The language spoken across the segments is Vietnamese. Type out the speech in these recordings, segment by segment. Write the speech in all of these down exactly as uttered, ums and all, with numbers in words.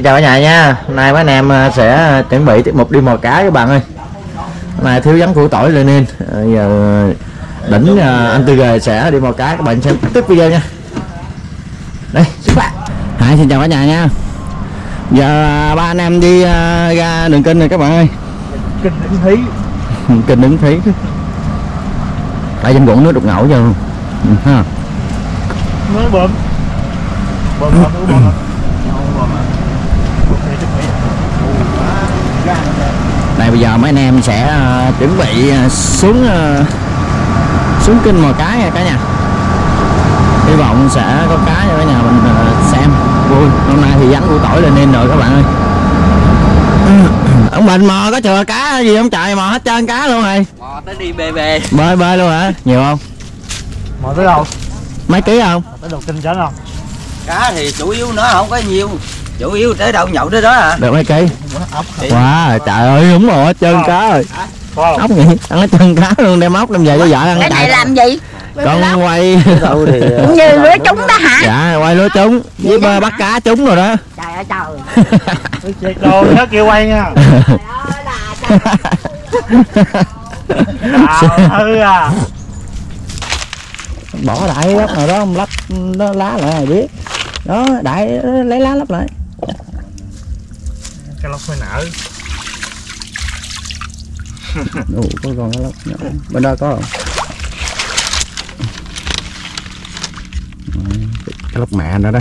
chào cả nhà nha. Hôm nay mấy anh em sẽ chuẩn bị tiết mục đi mò cá các bạn ơi. Hôm nay thiếu vắng củ tỏi lên nên giờ đỉnh anh Tư Ghề sẽ đi mò cá, các bạn xem tiếp video nha. Đây, xuất phát. Hai xin chào cả nhà nha. Giờ ba anh em đi ra đường kênh này các bạn ơi. Kênh Đứng Thí. Kênh Đứng Thí. Tại dân ruộng nước đục ngầu cho luôn. Ha. Mới bơm. Bơm bơm bơm bơm. Đây bây giờ mấy anh em sẽ uh, chuẩn bị uh, xuống uh, xuống kênh mò cá nha cả nhà. Hy vọng sẽ có cá cho cả nhà mình uh, xem vui. Hôm nay thì vắng củ tỏi lên nên rồi các bạn ơi. Ông Bình mò có chừa cá gì không trời, mò hết trơn cá luôn rồi. Mò tới đi bê bê. Bơi bơi luôn hả? Nhiều không? Mò tới đâu? Mấy ký không? Tới đầu kinh chén không? Cá thì chủ yếu nó không có nhiều. Chủ yếu tới đâu nhậu tới đó à. Được mấy ký? Ốc. Wow, trời ơi đúng rồi, hết trơn cá rồi. Ốc vậy, ăn hết trơn cá luôn, đem ốc đem về cho vợ ăn. Cái này làm gì? Con quay đâu thì như lưới trúng đó hả? dạ quay lưới trúng với bơ bắt cá trúng rồi đó. Trời ơi trời. Chết đồ nó kêu quay nha. Hư à. Bỏ đại lắp nào đó không lắp nó lá lại là biết đó, đại lấy lá lắp lại. Cái lóc hơi nở. Ủa, có con cái lóc nhỏ bên đó có không? Cái lóc mẹ nữa đó.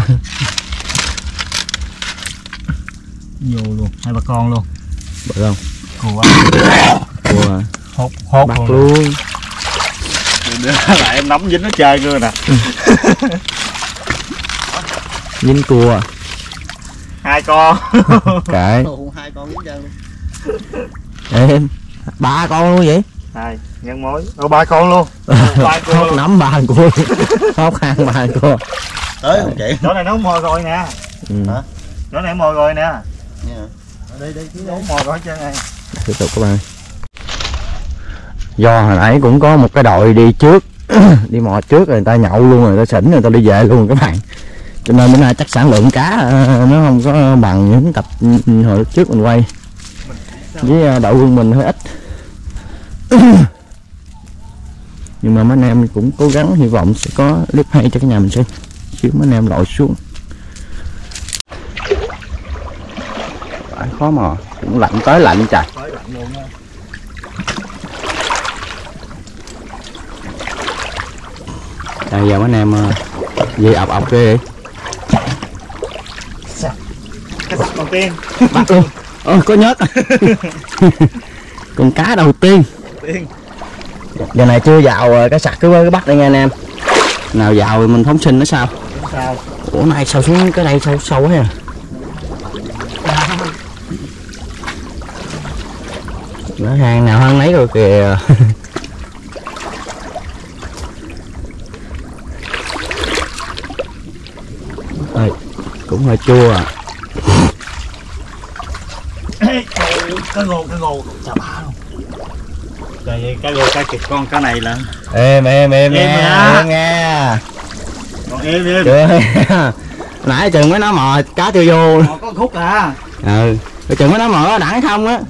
Vô luôn, hai bà con luôn. Bự không? Cua. Cua Hốt hốt bắt luôn, luôn. Lại em nắm dính nó chơi cơ nè. Dính cua Hai con. kệ Hai con dính chơi luôn. em ba con luôn vậy. Hai nhân mối. Ồ, ba con luôn. Ba con Hốt luôn. nắm ba cua. Hốt hàng ba cua. Tới không chị? Chỗ này nó mồi rồi nè. Ừ. Hả? Chỗ này mồi rồi nè. Yeah. Đi đi đi. Nó mồi rồi trên này. Tiếp tục các bạn. Do hồi nãy cũng có một cái đội đi trước đi mò trước rồi người ta nhậu luôn rồi, người ta xỉn rồi người ta đi về luôn các bạn, cho nên bữa nay chắc sản lượng cá nó không có bằng những tập hồi lúc trước mình quay, với đội quân mình hơi ít. Nhưng mà mấy anh em cũng cố gắng, hy vọng sẽ có clip hay cho cả nhà mình xem. Xíu mấy anh em lội xuống phải khó mò, cũng lạnh tới lạnh trời. Đây giờ mấy anh em gì ọc ọc ghê vậy? Cái sạch đầu tiên. Bắt luôn. Ơ có nhớt. Con cá đầu tiên. Tiên. Giờ này chưa vào cái sặc cứ bắt đây nha anh em. Nào vào thì mình phóng sinh nó sao? Sao? Ủa này sao xuống cái đây sâu sâu quá à. Nó hàng nào hơn nấy rồi kìa. Hơi, cũng hơi chua à. Cá ngô, cá ngô, chà bá luôn. Đây cá ngô, cá kịp con cá này là Êm êm êm Êm nghe, hả? êm nghe. còn êm êm. Chưa. Nãy chừng mới nói mò cá chưa vô. Còn có khúc à. Ừ, chừng mới nói mò có đẳng không á.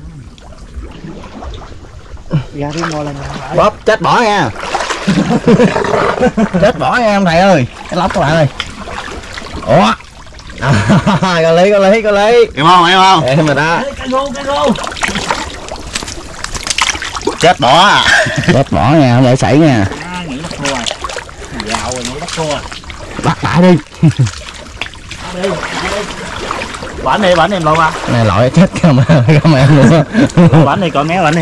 Ra đi mò lần nào. Bóp chết bỏ nha. Chết bỏ nha ông thầy ơi, cái lóc các bạn ơi. Ủa à, có lý có lý có lý Em không em không? em rồi đó. Cá ngô, cá ngô. Chết bỏ à. Chết bỏ nha, không để xảy nha. À, nghĩ bắt thua rồi. Dạo rồi nghĩ bắt thua rồi. Bắt lại đi. Đi, đi. Bảnh đi, bảnh em lộn à. Cái này lội chết không không em luôn á. Bảnh đi, coi méo bảnh đi.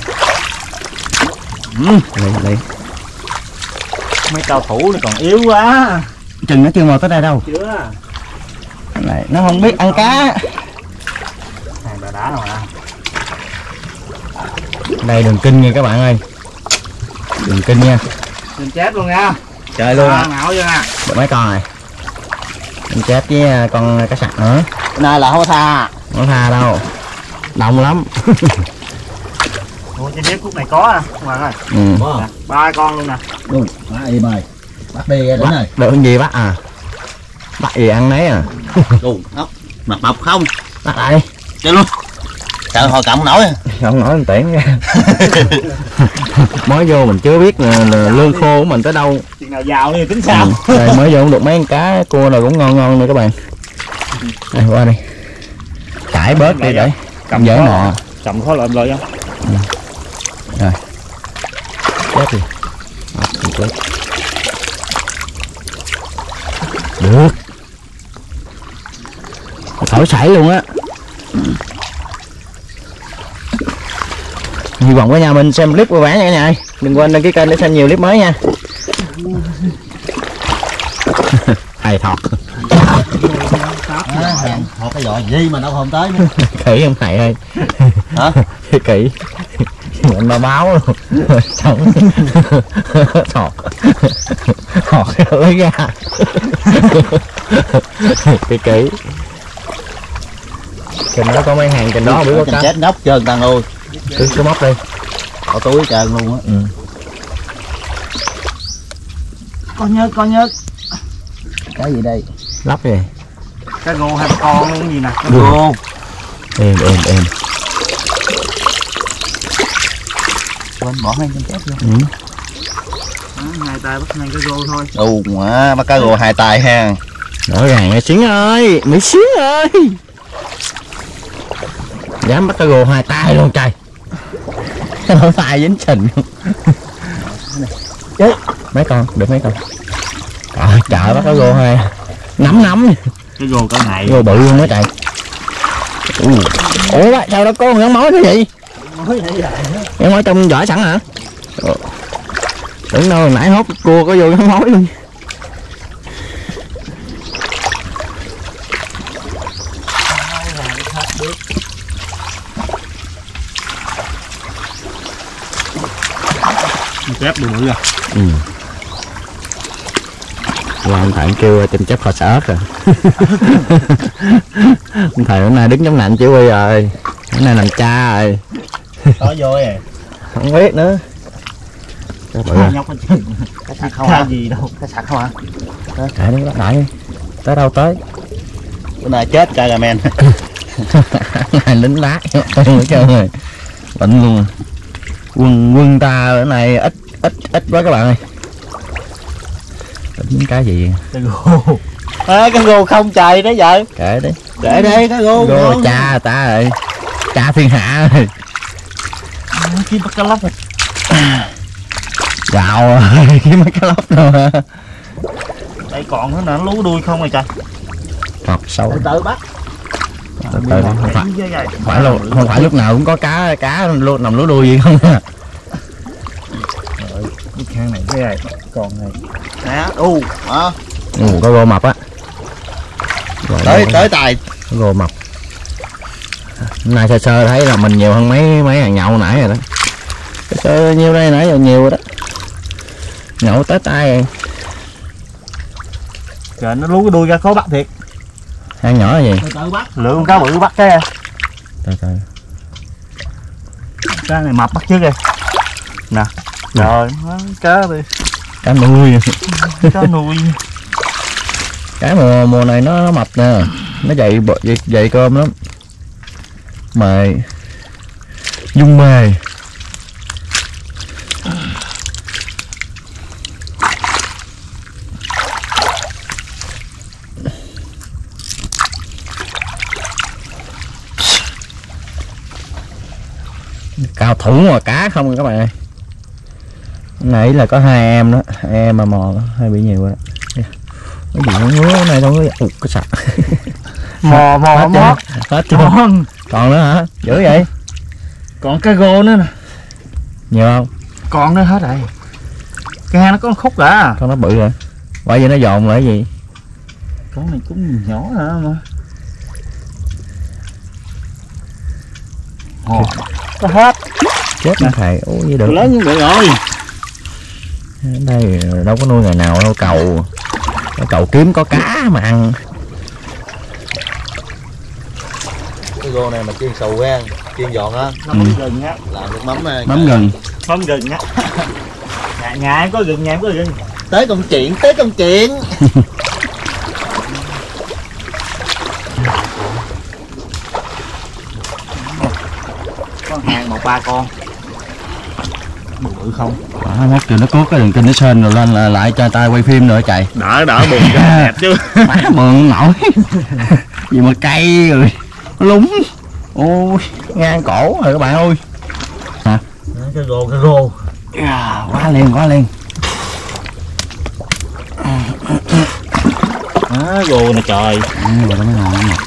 Ừ, đi đi. Mấy cao thủ nó còn yếu quá. Chừng nó chưa mò tới đây đâu. Chưa. Cái này nó không biết ăn cá. Hàng đá đá rồi à. Đây đường kinh nha các bạn ơi. Đường kinh nha. Đừng chết luôn nha. Chơi luôn à. Ngạo chưa nè. Được mấy con này. Mình chết với con cá sặc nữa. Cái này là hô tha. Không tha đâu. Đông lắm. Ủa trên đế khúc này có à. Không bạn ơi. Ừ. Nè, ba con luôn nè. Đúng, má im ơi. Bắt đi đến này. Được cái gì bắt à? Bắt gì ăn nấy à? Đúng, ốc. Mập mập không? Bắt lại đi. Chơi luôn. Trời hồi cộng nổi. Không nói tiễn ra. Mới vô mình chưa biết là, là lương khô của mình tới đâu. Chừng nào giàu đi tính sao. Ừ. Đây, mới vô cũng được mấy con cá cua rồi cũng ngon ngon nè các bạn. Đây qua đây. Cải bớt đi để cầm dễ nọ. Cầm khó lợm rồi không? Ừ. Rồi. Chết đi. Chết. Được. Thổi sảy luôn á. Hy vọng cả nhà mình xem clip vui vẻ nha cả nhà. Đừng quên đăng ký kênh để xem nhiều clip mới nha. Hay thọt. Thọt cái giò gì mà đâu không tới nữa. Khỉ không thầy ơi. Hả? Khỉ. Mình ba báo luôn. Sống. Thọt. Thọt lấy ra. Cái kỹ. Kìa nó có mấy hàng trên đó không biết có cá. Chết nóc trơn tăng ơi. Cứ cứ móc đi. Có túi trơn luôn á. Ừ. Con nhớt, con nhớt. Cái gì đây? Lóc gì? Cá ngô hai con luôn gì nè. Cá ngô. Êm êm êm. Quên bỏ hai con chết luôn. Ừ. Đó, hai tay bắt ngay cá rô thôi. Ù quá, bắt cá rô hai tay ha. Rõ ràng ơi Xuyến ơi, Mỹ Xuyến ơi. Dám bắt cá rô hai tay luôn trời. Nó tay dính sình luôn. Chết. Mấy con, được mấy con. Trời trời bắt cá rô hai. Nắm nắm. Cái rô cỡ này. Rô bự luôn đó trời. Ừ. Ủa sao đó có con mối cái gì? Em mối trong vỏ sẵn hả? Tưởng đâu nãy hốt cua có vô cái mối luôn. Chép bự bự à. Ừ. Qua anh Thầy kêu tìm chép kho sợ ớt rồi. Anh Thầy hôm nay đứng chống nạnh chỉ huy rồi. Hôm nay làm cha rồi. Có vô rồi. Không biết nữa. Cái bự à. Nhóc hết. Cái sạc không hả? Gì đâu, cái sạc không hả? Kệ đi bắt đại đi. Tới đâu tới. Bữa nay chết cameraman. Này lính lát hết trơn rồi. Bệnh luôn. Quân quân ta bữa nay ít ít ít quá các bạn ơi. Tính cái gì? Cái rô. À, cái rô không trời đó vợ. Kệ đi. Để đây cái rô. Rô cha ta rồi. Cha thiên hạ rồi. Kiếm bắt cá lóc rồi. Gạo rồi, kiếm mấy cái lóc đâu hả? Đây còn nữa nè, nó lú đuôi không rồi trời. Học sâu. Từ từ bắt. Từ từ không phải, không phải luôn, không phải lúc nào cũng có cá cá luôn nằm lú đuôi gì không à. Cái khang này cái này còn này. Nè, u, hả? Ừ, có rô mập á. Rồi Tới đó, tới tài. có rô mập. Hôm nay sơ sơ thấy là mình nhiều hơn mấy mấy hàng nhậu nãy rồi đó. Sơ sơ nhiêu đây nãy giờ nhiều rồi đó. Nhậu tới tay rồi. Trời nó lú cái đuôi ra khó bắt thiệt. Hàng nhỏ là gì? Từ từ bắt. Lựa con cá bự bắt cái. Từ từ. Cá này mập bắt trước kìa. Nè. Rồi, cá đi. Cá nuôi. Cá nuôi. Cái mùa mùa này nó, nó mập nè, nó dậy dậy, dậy cơm lắm. Mề dung mề. Cao thủ mà cá không rồi các bạn ơi. Nãy là có hai em đó, hai em mà mò hơi bị nhiều rồi đó. Cái gì nó ngứa này đâu có. Ủa cái sặc. Mò mò mót. Hết chưa? Còn. Còn nữa hả? Dữ vậy? Còn cá rô nữa nè. Nhiều không? Còn nữa hết rồi. Cái hang nó có khúc đã. Con nó bự rồi. Bởi vì nó dồn lại cái gì? Con này cũng nhỏ hả mà. Ồ, có hết. Chết nó thầy. Ủa gì được. Lớn như vậy rồi. Đây đâu có nuôi ngày nào đâu cầu. Cái cầu kiếm có cá mà ăn. Cái rô này mà chiên xù ha, chiên giòn á. Nó mắm gừng á. Làm được mắm á. Mắm gừng. Mắm gừng á. Nhà, nhà em có gừng, nhà em có gừng. Tới công chuyện, tới công chuyện. con hàng một ba con bự bự không. Đó, mốt chưa nó cuốc cái đường kinh nó sên rồi lên là lại cho tay quay phim nữa chạy. Đỡ đỡ buồn cho đẹp chứ. Má mượn nổi. Gì mà cay rồi lúng. Ôi ngang cổ rồi các bạn ơi. Hả? Cái rô cái rô. À, quá liền quá liền. Á rô nè trời. Ừ, rồi đó mới ngon lắm.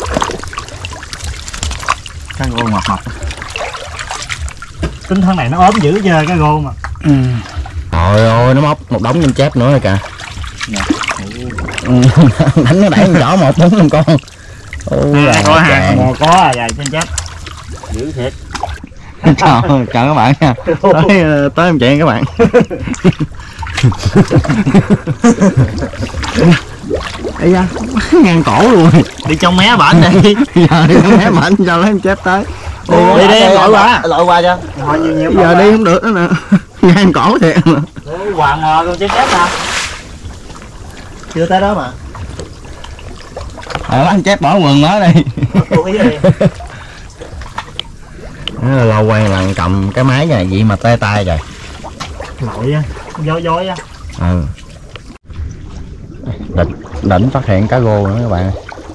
Cái rô mập mập. Tính thân này nó ốm dữ chưa cái rô mà. Ừ. Trời ơi nó móc một đống nhân chép nữa rồi kìa. Nè. Ừ, đánh nó đẩy con nhỏ một bốn năm con. Ôi À, có hàng chàng. mò có à dài trên chết dữ thiệt. Chào, chào các bạn nha. Tới tới em chuyện các bạn. Ây da, ngang cổ luôn. Đi trong mé bển đi. Giờ đi không mé mạnh cho lấy em chép tới. Đi đi, đi em lội qua. lội qua cho. Hỏi nhiều nhiều. Giờ đi không được nữa nè. Ngang cổ thiệt mà. Hoàng ngò con chép chép nè. Chưa tới đó mà. Ờ anh chép bỏ quần nó đi. Cái gì? Lâu quen là cầm cái máy này vậy mà tê tay rồi. Lội á, dối dối á. Ừ. Đỉnh, đỉnh phát hiện cá rô nữa các bạn.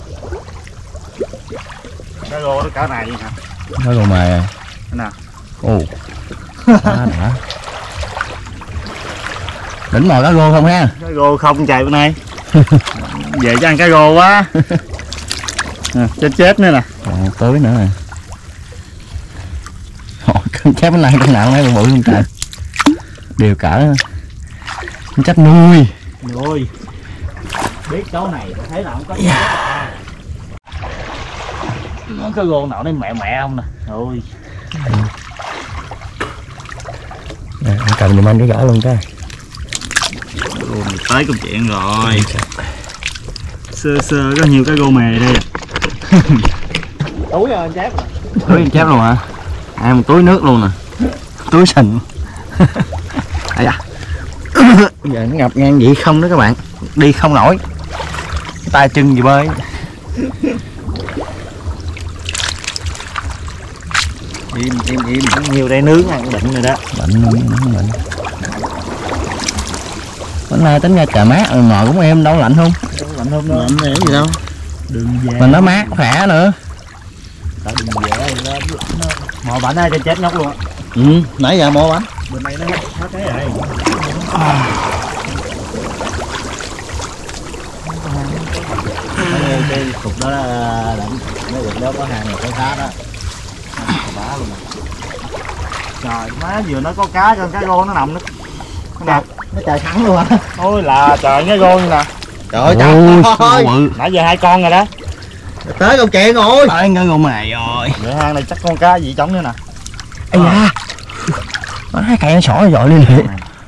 Cái rô nó cỡ này hả? Cá rô mề rồi. Nè. Ồ. Đã, đã. Đỉnh mồi cá rô không ha? Cái rô không chạy bữa nay. Về cho ăn cái rô quá. À, chết chết nữa nè. Còn tối nữa nè. Con chép bánh lan con nào mấy bự bự không trời. Đều cỡ chắc nuôi. Nuôi. Biết chỗ này thấy nào không có. Yeah. Nó cái rô nào nó mẹ mẹ không nè. Ôi. Nè, anh cầm giùm anh cái gỡ luôn cái. Rô này tới công chuyện rồi. Sơ sơ có nhiều cái rô mè đây. Túi anh chép. Túi anh chép luôn hả? À, một túi nước luôn nè. Túi sình. Ây da. Giờ nó ngập ngang vậy không đó các bạn. Đi không nổi. Tay chân gì bơi. Im im im. Nhiều đây nướng ăn định rồi đó. Bệnh luôn, bệnh. Bữa nay tính ra trời mát, ngồi cũng êm đâu lạnh không? Lạnh không đó. Lạnh này gì đâu. Đừng về. Mà nó mát khỏe nữa. Tại đừng về nó mò bảnh ai cho chết nhóc luôn á. Ừ, nãy giờ mò bánh. Bên này nó hết cái rồi. Cái cục đó là đặng, cái cục đó có hàng này có cá đó. Bá luôn. Trời má vừa nó có cá cho cái rô nó nằm nó nó nằm. Nó trời thẳng luôn hả? Ôi là trời cái rô như nè. Trời ơi Ôi, trời bự. Nãy giờ hai con rồi đó. tới công chuyện rồi. Tới ngân ngô mày rồi. Vậy hang này chắc con cá gì trống nữa nè. Ây da. Nó hai cây nó sỏi dội đi liền.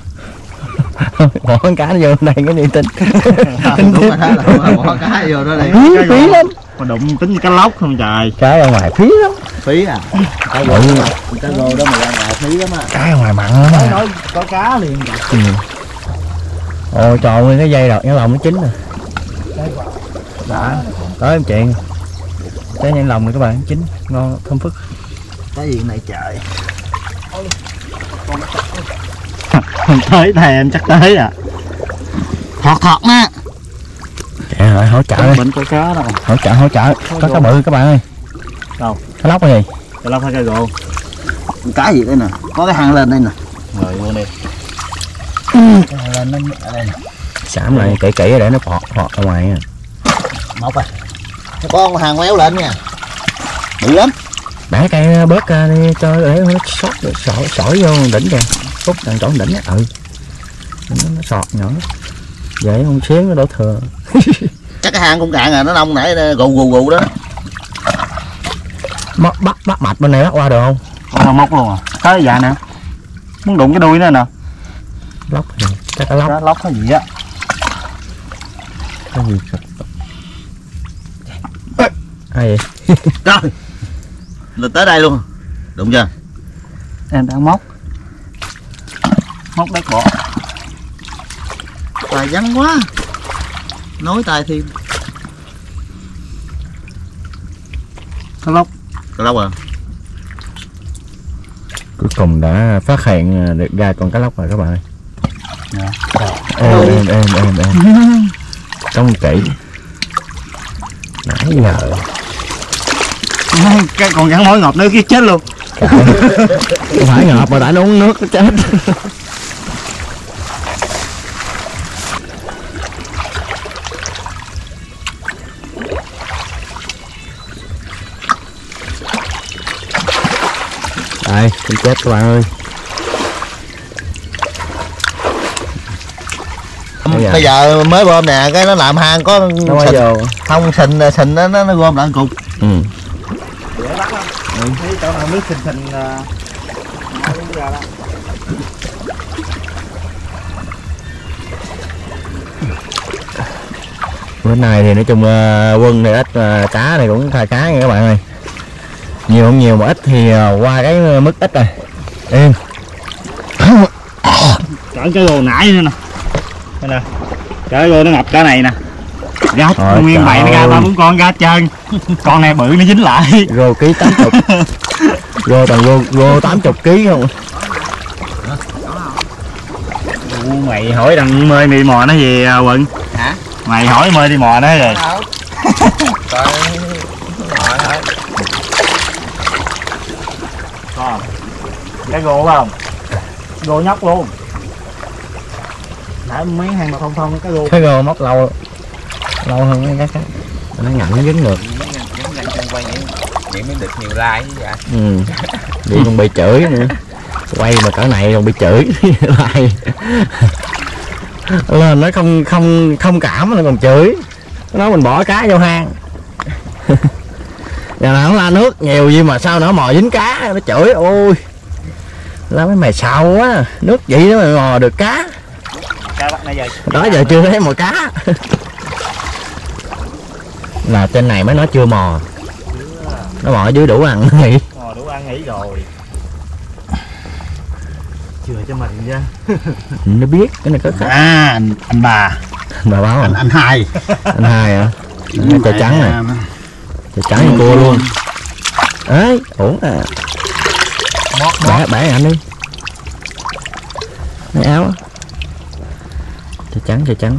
Bỏ con cá nó vô đây cái đi tin. Đúng rồi đó là bỏ cá vô đó đi. Phí, phí lắm. Mà đụng tính cá lóc không trời. Cá ra ngoài phí lắm. Phí à. Cá rô đó, cá rô đó mà ra ngoài phí lắm á. Cá ra ngoài mặn lắm Nói á. nói có cá liền. Ừ. Ôi trời ơi cái dây đọt cái lòng nó chín rồi. Đã. Tới em chuyện. Trái nhanh lòng này các bạn chín ngon thơm phức. Cái gì này trời. Tới thèm chắc tới à. Thọt thọt nè. Chạy rồi hỗ trợ đi. Bệnh có cá đâu. Hỗ trợ hỗ trợ. Có cá bự các bạn ơi. Đâu? Cá lóc cái gì? Cá lóc hay cá rô? Cá gì đây nè. Có cái hang lên đây nè. Rồi vô đi. Cái hang lên nó ở đây nè. Sảm lại kỹ kỹ để nó phọt phọt ra ngoài nha. Mọc à. Có con hàng quéo lên nha. Bự lắm. Bẻ cây bớt ra đi cho để nó sót sỏi sỏi vô đỉnh kìa. Phút đằng chỗ đỉnh á. Ừ. Nó, nó sọt nhỏ. Vậy không xén nó đổ thừa. Chắc cái hang cũng cạn à, nó nông nãy gù gù gù đó. Bắt bắt bắt mạch bên này bắt qua được không? Không móc luôn à. Cái dạ nè. Muốn đụng cái đuôi nữa nè. Lóc rồi. Chắc cá lóc. Cá lóc cái gì á. Cái gì? Ai vậy? Rồi. Là tới đây luôn. Đụng chưa? Em đang móc. Móc đất bộ. Tài vắng quá. Nói tài thêm. Cá lóc. Cá lóc à? Cuối cùng đã phát hiện được ra con cá lóc rồi các bạn ơi. Dạ. Êm êm êm êm êm. Trông kỹ. Nãy giờ Cái con gắn mối ngọt nữa kia chết luôn. không phải ngọt mà đã uống nước nó chết. Đây, con chết các bạn ơi. Bây giờ mới bơm nè, cái nó làm hang có Nó quay sình, vô. không sình sình nó nó gom lại cục. Ừ. Dễ bắt không? Ừ. Thấy chỗ nào nước xình xình là ra đó. Bữa nay thì nói chung uh, Quân thì ít, uh, cá này cũng khai cá nha các bạn ơi. Nhiều không nhiều mà ít thì uh, qua cái mức ít rồi. Yên. Chở cái rô nãy nữa nè. Đây nè. Chở cái rô nó ngập cả này nè. Ra Rồi, nguyên bậy nó ra ba bốn con ra hết trơn. Con này bự nó dính lại. Rô ký tám mươi. Rô toàn rô, rô tám mươi ký không. Ủa, mày hỏi đằng mơi đi mò nó gì à, Quận? Hả? Mày hỏi mơi đi mò nó rồi. Coi hỏi thôi. Còn cái gỗ không? Gỗ nhóc luôn. Nãy mấy hàng mà thông thông cái gỗ. Cái rô móc lâu lâu hơn cái khác. Nó ngậm nó dính được. Giống như chân quay vậy, vậy mới được nhiều like chứ vậy. Ừ. Đi còn bị chửi nữa. Quay mà cỡ này còn bị chửi lại. Lên nó không không không cảm nó còn chửi. Nó nói mình bỏ cá vô hang. Giờ nào nó la nước nhiều gì mà sao nó mò dính cá, nó chửi ôi. Lá mấy mày xạo quá, nước vậy đó mà mò được cá. Cá bắt nãy giờ. Đó giờ chưa thấy mò cá. Là trên này mới nói chưa mò. Nó mò ở dưới đủ ăn nghỉ. Mò đủ ăn nghỉ rồi. Chừa cho mình nha. Nó biết cái này có khác. À anh, anh bà. Bà báo Anh à? anh hai. Anh hai hả? Cái trời trắng này. Trời trắng như cua luôn. Ấy, ổn à. Bẻ bẻ anh đi. Mấy áo á. Trời trắng trời trắng.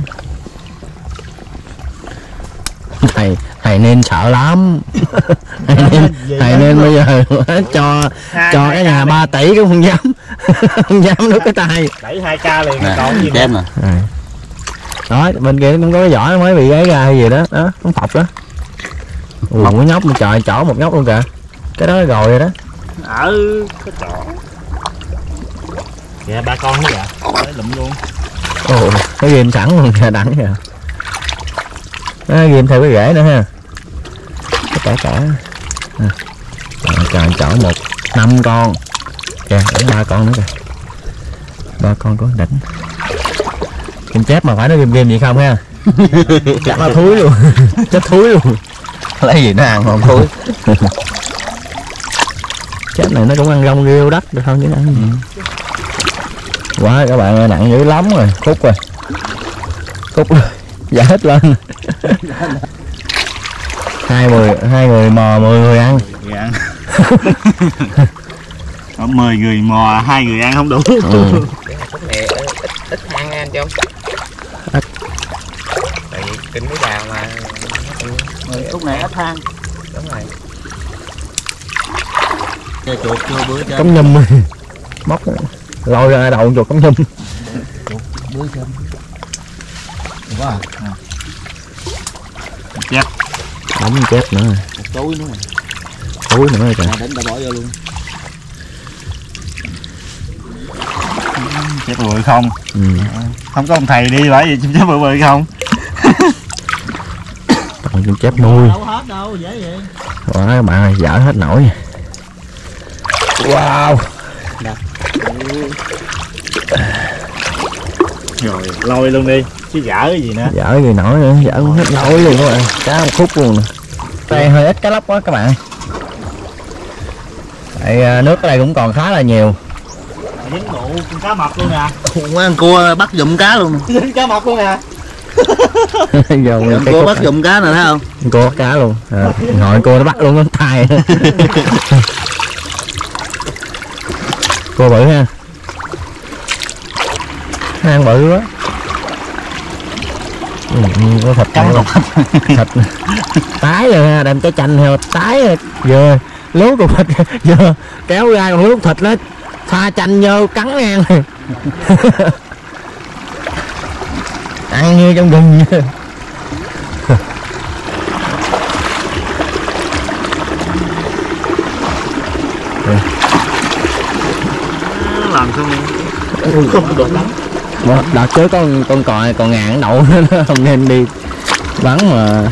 Thầy thầy nên sợ lắm. Thầy nên thầy nên bây giờ cho cho cái nhà ba tỷ cũng không dám. Không dám nuốt cái tay. Đẩy hai ca liền còn gì Chém nè. Rồi. Đó, bên kia cũng có cái vỏ nó mới bị gáy ra hay gì đó, đó, nó phọc đó. Ủa, một nhóc mà trời chỏ một nhóc luôn kìa. Cái đó rồi rồi đó. ở cái chỗ. Dạ ba con nữa kìa. Đấy, lụm luôn. Ồ, nó ghim sẵn luôn kìa, đẳng kìa. Nó ghim theo cái rễ nữa ha. Cái cả cả. À. Trời, trời chỏ một năm con. Kìa, đến ba con nữa kìa. Ba con có đỉnh. Kim chép mà phải nó ghim ghim gì không ha. Chắc là thúi luôn. Chết thúi luôn. Lấy gì nó ăn không thúi. Chép này nó cũng ăn rong rêu đất được không chứ ăn gì. Quá các bạn ơi, nặng dữ lắm rồi, khúc rồi. Khúc rồi. Dạ hết lên. Hai người hai người mò mười người ăn. Dạ. Có mười người mò, hai người ăn không đủ. Ừ. Khúc này ít ít ăn anh trong. Ít. Tại vì kinh mấy đào mà. Khúc này ít than. Đúng rồi. Chơi chuột chưa bữa chơi. Cống nhum. Móc lôi ra đầu chuột cống nhum. Bữa chơi. Quá à. Chép. Đóng chép nữa. Một túi nữa. Túi nữa rồi trời. Đánh đã bỏ vô luôn. Chép bự không? Ừ. Không có ông thầy đi bởi vì chép bự bự không? Còn con chép nuôi. Đâu hết đâu, dễ vậy. Quá các bạn ơi, dở hết nổi. Wow. Rồi lôi luôn đi, chứ dở cái gì nữa. Dở gì nổi nữa, dở hết nổi luôn các bạn. Cá một khúc luôn nè. Đây hơi ít cá lóc quá các bạn. Tại nước ở đây cũng còn khá là nhiều. Dính bộ con cá mập luôn nè. Mấy anh cua bắt giùm cá luôn. Dính cá mập luôn nè. Giờ Anh cua bắt giùm cá nè thấy không? Cô bắt cá luôn. À, ngồi cô nó bắt luôn con tay. Cua bự ha, ăn bự quá. Ừ, có thịt Cắn luôn. Thịt tái rồi ha, đem cái chanh theo tái rồi. Vừa lú cục thịt vừa kéo ra còn lú thịt nó pha chanh vô cắn ngang. Ăn như trong rừng vậy. Làm xong không được lắm. Đợt trước con con còi còn ngàn đậu nó không nên đi bắn mà.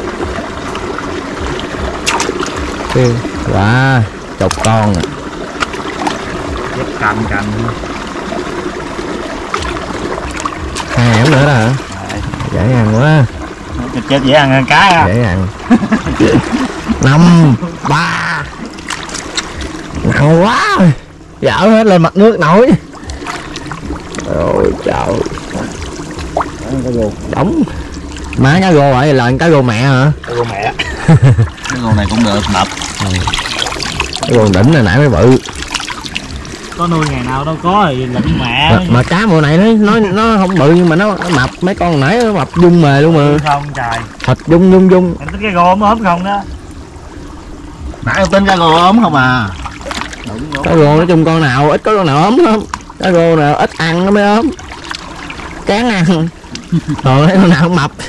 Wow, chục con à. Chết cành cành. Hai ẻm nữa đó hả? Dễ ăn quá. Chết dễ ăn hơn cá à. Dễ ăn. Năm ba nặng quá rồi, dở hết lên mặt nước nổi. Ôi trời, đóng má cá rô vậy là cá rô mẹ hả? Cá rô mẹ. Cái con này cũng được mập. Cái con đỉnh này nãy mới bự. Có nuôi ngày nào đâu có thì lĩnh mẹ. Mà, mà cá mùa này nó nó nó không bự nhưng mà nó, nó mập. Mấy con nãy nó mập dung mề luôn mà. Không trời. Thịt dung dung dung. Em tính cái gô ốm ốm không đó. Nãy em tính cá rô ốm không à. Cá rô nói chung con nào ít có con nào ốm lắm. Cá rô nào ít ăn nó mới ốm. Cán ăn. Còn thấy con nào không mập.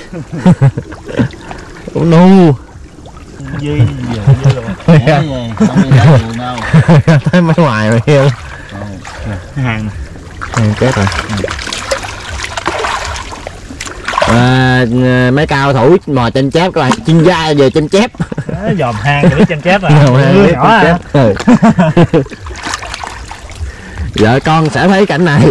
Ủa nu. Duy nhiều dữ luôn. Không đi đá nhiều đâu. Thấy mấy ngoài rồi heo. Hàng Hàng chết rồi. À, mấy cao thủ mò trên chép các bạn, chuyên gia về trên chép. dòm hang để trên chép rồi. Nhỏ à. Ừ. Vợ con sẽ thấy cảnh này.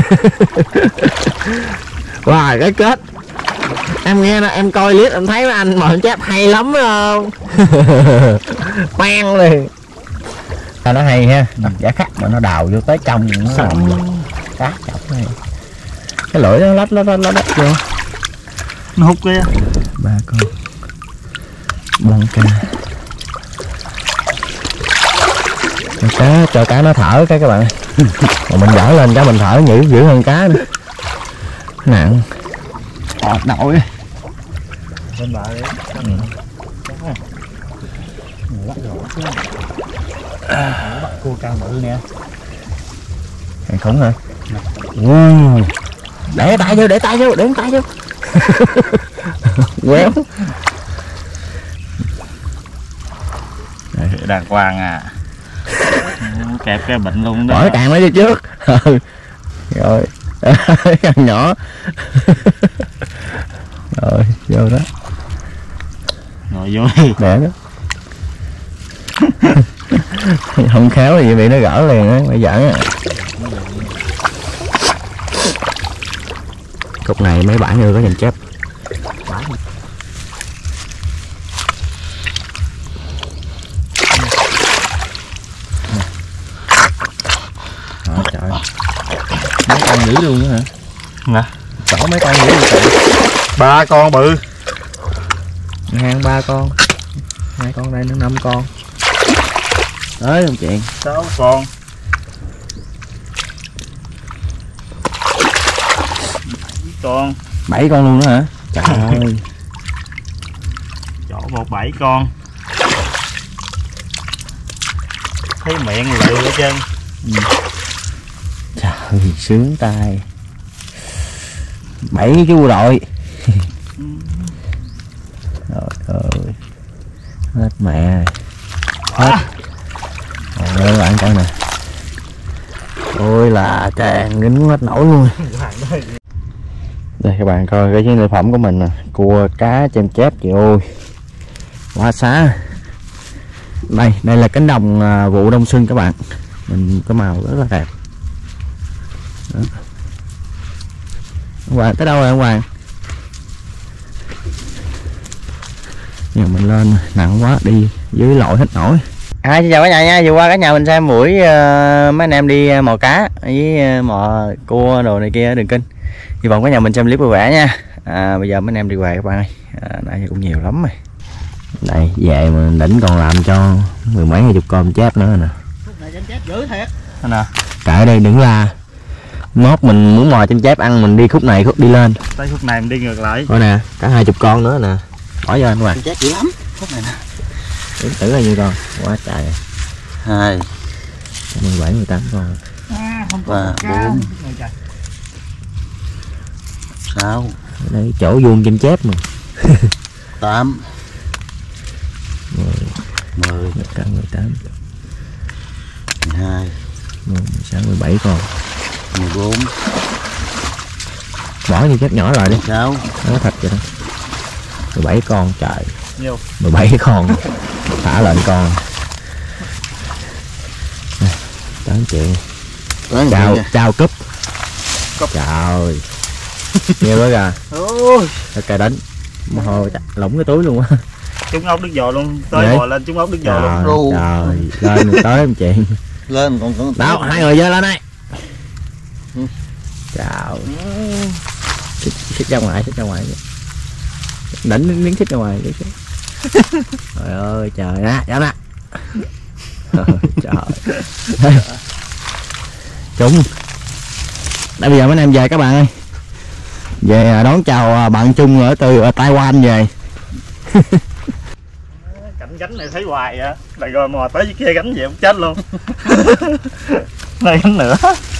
Wow, cái kết em nghe nó, em coi clip em thấy mấy anh mò trên chép hay lắm phải không? Mang liền. À, nó hay ha, đập giả khắc mà nó đào vô tới trong nó làm cá chọc này. Cái lưỡi nó lách nó nó đất vô. Nó hút kia. Ba con bon ca. Cá cho cá nó thở cái các bạn. Mà mình dở lên cá mình thở nhữ dữ hơn cá nữa. Nặng. Ọt nổi. Bên bờ đi. Bắt cua càng bự nè. Hàng khủng hả? Ừ. Để tay vô, để tay vô, để tay vô. Quéo. Đàng hoàng à. Kẹp cái bệnh luôn đó. Bỏ càng lấy đi trước. Rồi. Càng nhỏ. Rồi, vô đó. Ngồi vô đi. Để đó. Không khéo thì bị nó gỡ liền á, bây giờ á. Cục này mấy bãi nữa có nhìn chép. Đó, trời. Mấy con dữ luôn nữa hả? Nè. Chỗ mấy con dữ luôn trời. Ba con bự. Ngang ba con. Hai con đây nữa năm con. Tới không chuyện. Sáu con. Con. Bảy con luôn nữa hả? Trời ơi. Chỗ một bảy con. Thấy miệng lự ở chân. Ừ. Trời sướng tay. Bảy chú bộ đội. Trời ơi. Hết mẹ rồi. Hết. Trời ơi bạn coi nè. Ôi là tràn nín hết nổi luôn. Đây các bạn coi cái chiến lợi phẩm của mình nè. Cua cá chêm chép chị ơi. Quá xá. Đây, đây là cánh đồng vụ đông xuân các bạn. Mình có màu rất là đẹp. Đó. Ông Hoàng tới đâu rồi ông Hoàng? Nhưng mình lên nặng quá đi dưới lội hết nổi. À, xin chào cả nhà nha, vừa qua cả nhà mình xem buổi uh, mấy anh em đi mò cá với uh, mò cua đồ này kia ở Đường Kinh. Hy vọng cả nhà mình xem clip vui vẻ nha. À, bây giờ mấy anh em đi về các bạn ơi. À, nãy cũng nhiều lắm rồi. Đây về mà đỉnh còn làm cho mười mấy hai chục con chép nữa nè. Này chép dữ thiệt. nè. Cãi đây đừng la. Mốt mình muốn mò trên chép ăn mình đi khúc này khúc đi lên. Tới khúc này mình đi ngược lại. Coi nè, cả hai chục con nữa nè. Bỏ vô anh Hoàng. Chết dữ lắm. Khúc này nè. Tưởng tử là nhiêu con? Quá trời. Hai. mười bảy, mười tám con. Ba, bốn. Sáu. Đây chỗ vuông trên chép mà. Tám. mười, Mười. mười tám, Mười hai. mười sáu, mười bảy con. Mười bốn. Bỏ như chép nhỏ lại đi. Mười sáu. Nó thật vậy đó. mười bảy con trời. Nhiều. mười bảy con. Thả lệnh con. tám triệu. Chào, chào cúp. Trời. Nhiều quá kìa. Ôi. Ok đánh. Mà hồi lủng cái túi luôn á. Trúng ốc đứt giò luôn. Tới Vậy? bò lên trúng ốc đứt giò Trời, luôn. trời. Lên rồi tới em chuyện. Lên còn còn. Đâu, hai người dơ lên đây. Chào. Xích, xích ra ngoài, xích ra ngoài. Đỉnh miếng xích ra ngoài. Trời ơi, trời nè, dám nè. Trời. Trúng. Đã bây giờ mấy anh em về các bạn ơi. Về đón chào bạn Trung ở từ Taiwan về. Cảnh gánh này thấy hoài vậy. Lại rồi mò tới kia gánh về không chết luôn. Này gánh nữa.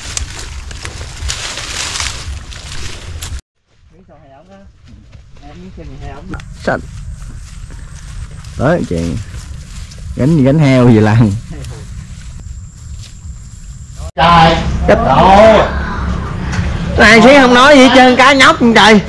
Sạch. Đấy chị. Gánh gánh heo gì lằn. Trời. Cách độ. Này xí không nói gì hết trơn, cá nhóc con trời.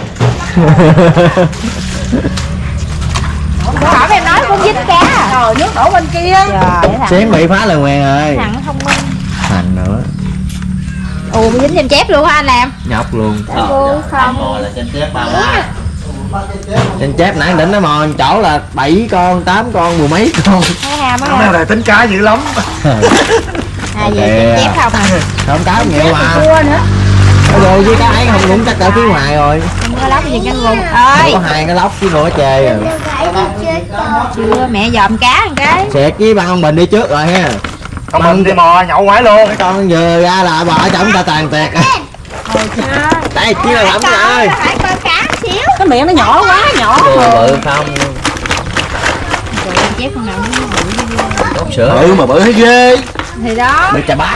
hỏi em nói con dính cá. Rồi nước đổ bên kia. Trời thằng Xén bị phá lời ngoan rồi. thằng nó thông minh. Thành nữa. Ồ dính thêm chép luôn hả anh làm? Nhóc luôn. Vô không. Mò là trên chép ba ba. Trên chép nãy đỉnh nó mò chỗ là bảy con, tám con, mười mấy con. Thấy ham Hôm nay á. này tính cá dữ lắm. À gì trên chép không à? Không cá nhiều mà. Cua nữa. Rồi với cái ấy không cũng chắc ở phía ngoài rồi. Không có lóc gì canh vùng. Không Ơi. có hai cái lóc chứ nữa chê rồi. Chưa mẹ dòm cá một cái. Xẹt với băng ông Bình đi trước rồi ha. Không mình đi mò nhậu ngoái luôn. Cái con vừa ra là bà ở trong ta tàn tiệt. Ôi trời. Đây chia là lắm rồi. Phải coi cá xíu. Cái miệng nó nhỏ quá nhỏ. Bự không. Trời ơi, chép con nào nó bự. Cốt sữa. Ừ mà bự thấy ghê. Thì đó. Bị chà bá.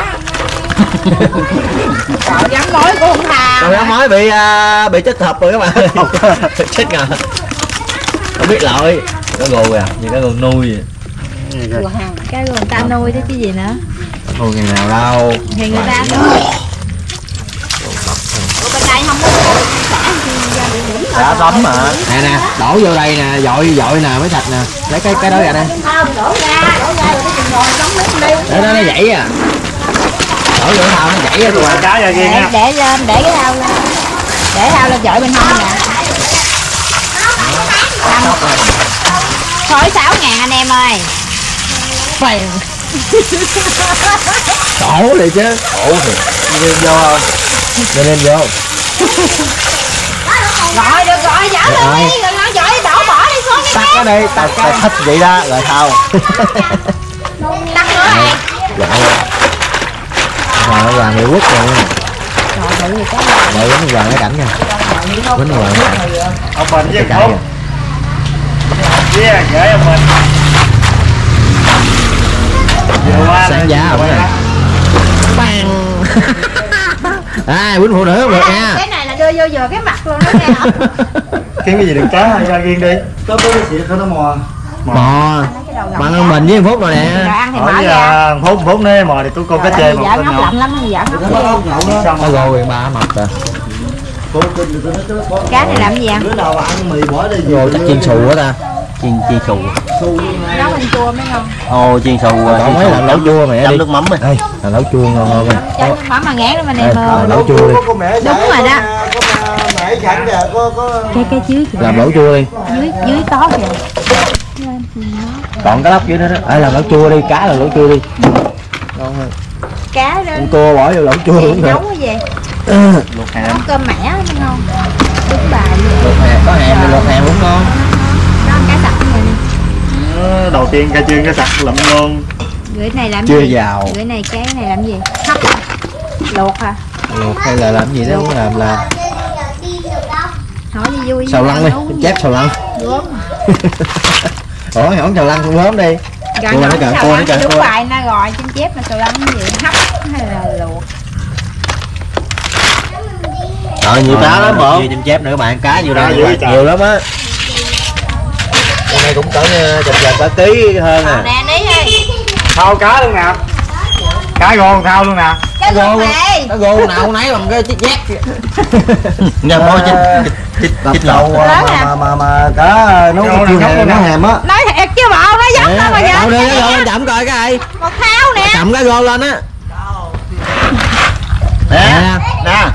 Trời gắn mối của ông Hà. Rồi nó mới bị uh, bị chết thập rồi các bạn. Chết ngờ. Không biết lỗi. Nó gù kìa, như cái gù nuôi vậy. Cái người ta nuôi chứ cái gì nữa. Gù ngày nào đâu. Thì người ta nuôi. Ủa bên đây không có xả gì ra biển biển. Đã tắm mà. Nè nè, đổ vô đây nè, dội dội nè mới sạch nè. Lấy cái cái đó ra đây. Đổ ra, đổ ra rồi nó chừng ngồi giống nước đi. Để nó nó dãy à. Đổ vô thao nó dãy rồi. Cá ra riêng Để, á. để lên, để cái thao lên. Để thao lên dội bên hông nè. Khối sáu ngàn anh em ơi. Phèn. Đổ đi chứ. Đổ thì. Nên vô không? Nên lên vô. Rồi được rồi, dở lên đi, rồi nó dội đổ bỏ đi xuống Tắt cái nó đi, tắt tắt thích vậy đó, rồi thao. tắt nữa này. Dạ. Rồi hoàng người quốc rồi. Rồi thử gì cái Rồi quýnh hoàng cái cảnh nha. Quýnh hoàng cái cảnh. Ông Bình với Cái ông kìa. Yeah, gửi ông Bình. Vừa qua Sáng giá không này. Bang. À, quýnh phụ nữ không được nha. cái này là đưa vô vừa cái mặt luôn đó nghe hả? Kiếm cái gì đừng cá ra riêng đi. Có cái xịt cho nó mò. Mò. Bằng ông Bình với Phúc rồi nè. Rồi ăn thì mở Hỏi ra. phút phút nữa mò thì tôi con cá chê một Dạ con ngốc nhỏ. lạnh lắm, dạ ngốc Nó ốc nhậu đó. Xong Nó rồi. gồ ba mập rồi. Cô kinh được nó có. cá này làm gì ăn? Bữa đầu ăn mì bỏ đi. Gồ chắc chiên xù quá ta. Chiên chiên xù. Nấu bên chua mới ngon. Ồ chiên xù. Còn mấy lần lẩu chua mẹ đi. Chấm nước mắm á. Đây, là lẩu chua ngon ngon rồi. Cho nước mắm mà ngán lắm anh em Đây, ơi. lẩu chua đi. Đúng rồi đó. Có mẹ sẵn kìa, có có Cái cái dưới kìa. Làm lẩu chua đi. Dưới dưới có kìa. Còn cái lóc dưới đó đó. Ê, làm lẩu chua đi, cá là lẩu chua đi. Ngon hơn. Cá đó. Con cua bỏ vô lẩu chua Chị cũng được. nấu cái gì? Luộc hàm. Nấu cơm mẻ nó ngon. Đúng bà gì vậy? Luộc hàm, có hàm thì luộc hàm cũng ngon. Nó ăn cá sặc như vậy nè. Ờ, đầu tiên cá chiên cá sặc lụm luôn. Gửi này làm chưa gì? vào. Gửi này cái này làm gì? Hấp à? Luộc hả? Luộc hay là làm gì đó muốn làm là Hỏi đi vui. xào lăn đi, chép xào lăn. Gốm. Ủa hỏi xào lăn con gốm đi. Rồi Cua nó nói cần, xào cua nó lăn cần, thì đúng cua. bài nó gọi trên chép là xào lăn cái gì? Hấp hay là luộc? Rồi nhiều cá lắm bộ. Nhiều chim chép nữa các bạn, cá nhiều Cá đây dữ các bạn. trời. Nhiều lắm á. Hôm nay cũng cỡ chật chật cả ký hơn à. Nè ní ơi. Thao cá luôn nè. Cá gòn thao luôn nè. Cái gô này. Nó gô nào nấy bằng cái chiếc dép. Nha môi chích chích chích lầu Lớn mà à. mà mà mà cá nấu Nấu chiên nấu hèm nấu nấu hèm á. Nói thiệt chứ bộ nó giống đâu mà giờ. Đâu đi cái gô lên chậm coi cái gì. Một thao nè. Chậm cái gô lên á. Nè nè.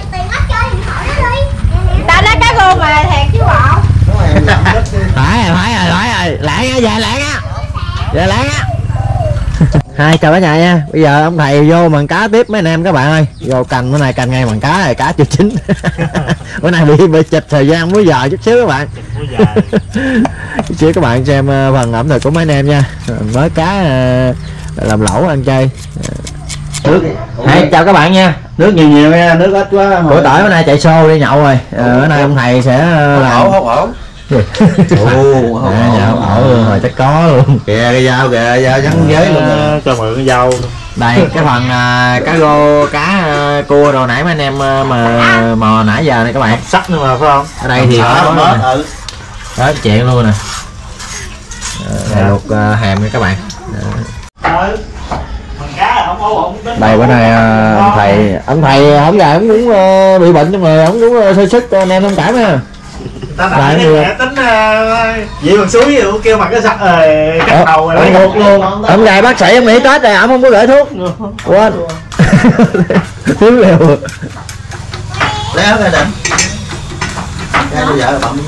Ta nói cái gô mà thiệt chứ bộ. Phải rồi, phải rồi, phải rồi. Lẹ nha, về lẹ nha. Về lẹ nha. Hai chào cả nhà nha. Bây giờ ông thầy vô mần cá tiếp mấy anh em các bạn ơi. Vô cành bữa nay cành ngay mần cá rồi, cá chưa chín. Bữa nay bị bị chịch thời gian múi giờ chút xíu các bạn. Chút xíu các bạn xem phần ẩm thực của mấy anh em nha. Mới cá làm lẩu ăn chay. Nước. Hai chào các bạn nha. Nước nhiều nhiều nha, nước ít quá. Của tỏi bữa nay chạy xô đi nhậu rồi. Ờ, bữa nay ông thầy sẽ làm Hổ hổ hổ. Ồ, à, dạ, ổ luôn rồi chắc có luôn. Kìa cái dao kìa, dao gắn giới luôn kìa. Cho mượn con dao. Đây cái phần à, cá rô, cá à, cua đồ nãy mấy anh em à, mà mò nãy giờ này các bạn. Sắc nữa mà phải không? Ở đây thì Đó, có đó, nè. ừ. Đó chuyện luôn nè. Đây luộc à, hàm nha các bạn. Ừ. Phần cá là không ô không tính. Đây bữa nay à, ông thầy ông thầy không gà ông cũng à, bị bệnh trong người, ông cũng uh, sơ sức anh em thông cảm nha. Ta Lại đặt cái người. mẹ tính uh, vậy bằng suối gì cũng kêu mặt cái sặc rồi cắt đầu rồi lấy ruột luôn. Ông gà bác sĩ ông nghỉ Tết rồi ông không có gửi thuốc. Quên. Thiếu liều. Lấy áo ra định. Cái bây giờ là bấm.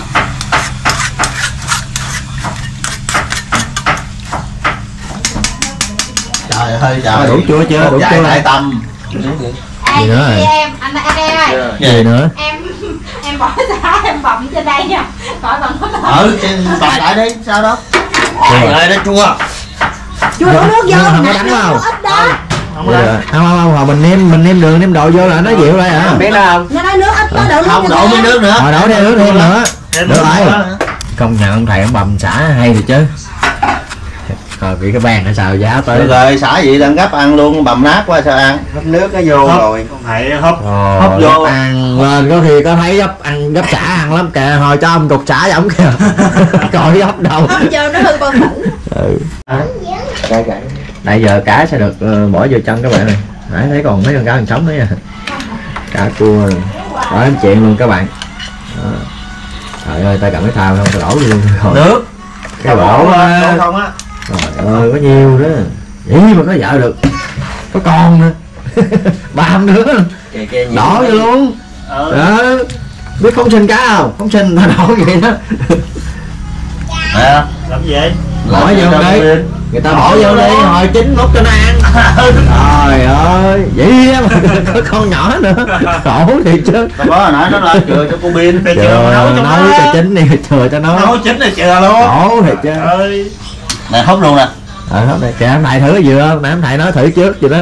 Trời ơi trời. Đủ chưa chưa? Đủ chưa? Đại tâm. Ê, Gì nữa chị rồi? em, anh anh em ơi. Gì nữa? Em em bỏ xả em bậm trên đây nha. Khỏi bậm hết rồi. Ừ, trên bật lại đi, sao đó. Trời ơi nó chua. Chua đổ nước vô. Không có đánh vào. Ít đó. Không Dạ. có Không không không, mình nêm mình nêm đường nêm độ vô là nó dịu lại hả? Biết đâu không? Nó nói nước ít đó đổ nước. Không cho đổ em. miếng nước nữa. Hồi đổ thêm nước thêm nữa. Thêm Được nước rồi. nữa. Công nhận ông thầy ông bầm xả hay thì chứ. Rồi bị cái bàn nó xào giá tới. Được rồi, xả vậy đang gấp ăn luôn, bầm nát quá sao ăn. Hấp nước nó vô Hấp. rồi. Con thầy hấp. Ồ, hấp vô. gấp ăn lên có khi có thấy gấp ăn gấp xả ăn lắm kìa, hồi cho ông cục xả giống kìa. Coi gấp đâu. Không vô nó hư con thử. Ừ. Nãy giờ cá sẽ được uh, bỏ vô chân các bạn này. Nãy thấy còn mấy con cá còn sống nữa nha. Cá cua rồi. Đó em chuyện luôn các bạn. Đó. Trời ơi tay cầm cái thao không, tôi đổ vô luôn rồi. Nước. Cái Đổ bổ không á. không á. Trời ơi có nhiều đó. Vậy mà có vợ được. Có con nữa. Ba đứa Kìa, kìa, nhiều đổ vô luôn. Ừ. Đó. Biết không sinh cá không? Không sinh ta đổ vậy đó. Nè. Làm gì vậy? Bỏ vô đi. Người ta bỏ vô đi hồi chín múc cho nó ăn. Trời ơi, vậy á mà có con nhỏ nữa. Khổ thiệt chứ. Tao có hồi nãy nó lên chừa cho con pin. Để Trời chừa nấu cho nấu nó. cho chín đi chừa cho nó. Nấu chín là chừa luôn. Khổ thiệt chứ. Ơi. Nè húp luôn nè. Ờ hôm nay kìa em thầy thử vừa, nãy em thầy nói thử trước vậy đó.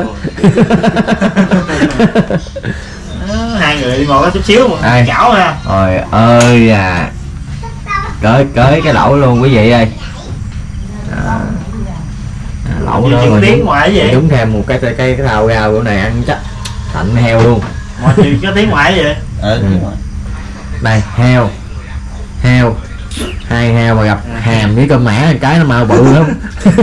Hai người đi ngồi có chút xíu mà Đây. chảo ha. Trời ơi à. Cới cới cái lẩu luôn quý vị ơi. À, à, lẩu đó Nhiều rồi tiếng đúng, ngoài vậy. đúng thêm một cái cái cái, cái thao rau bữa này ăn chắc thành heo luôn. Mọi chuyện có tiếng ngoài vậy. Ừ. Ừ. Đây heo heo hai heo mà gặp hàm với cơm mẻ cái nó màu bự lắm.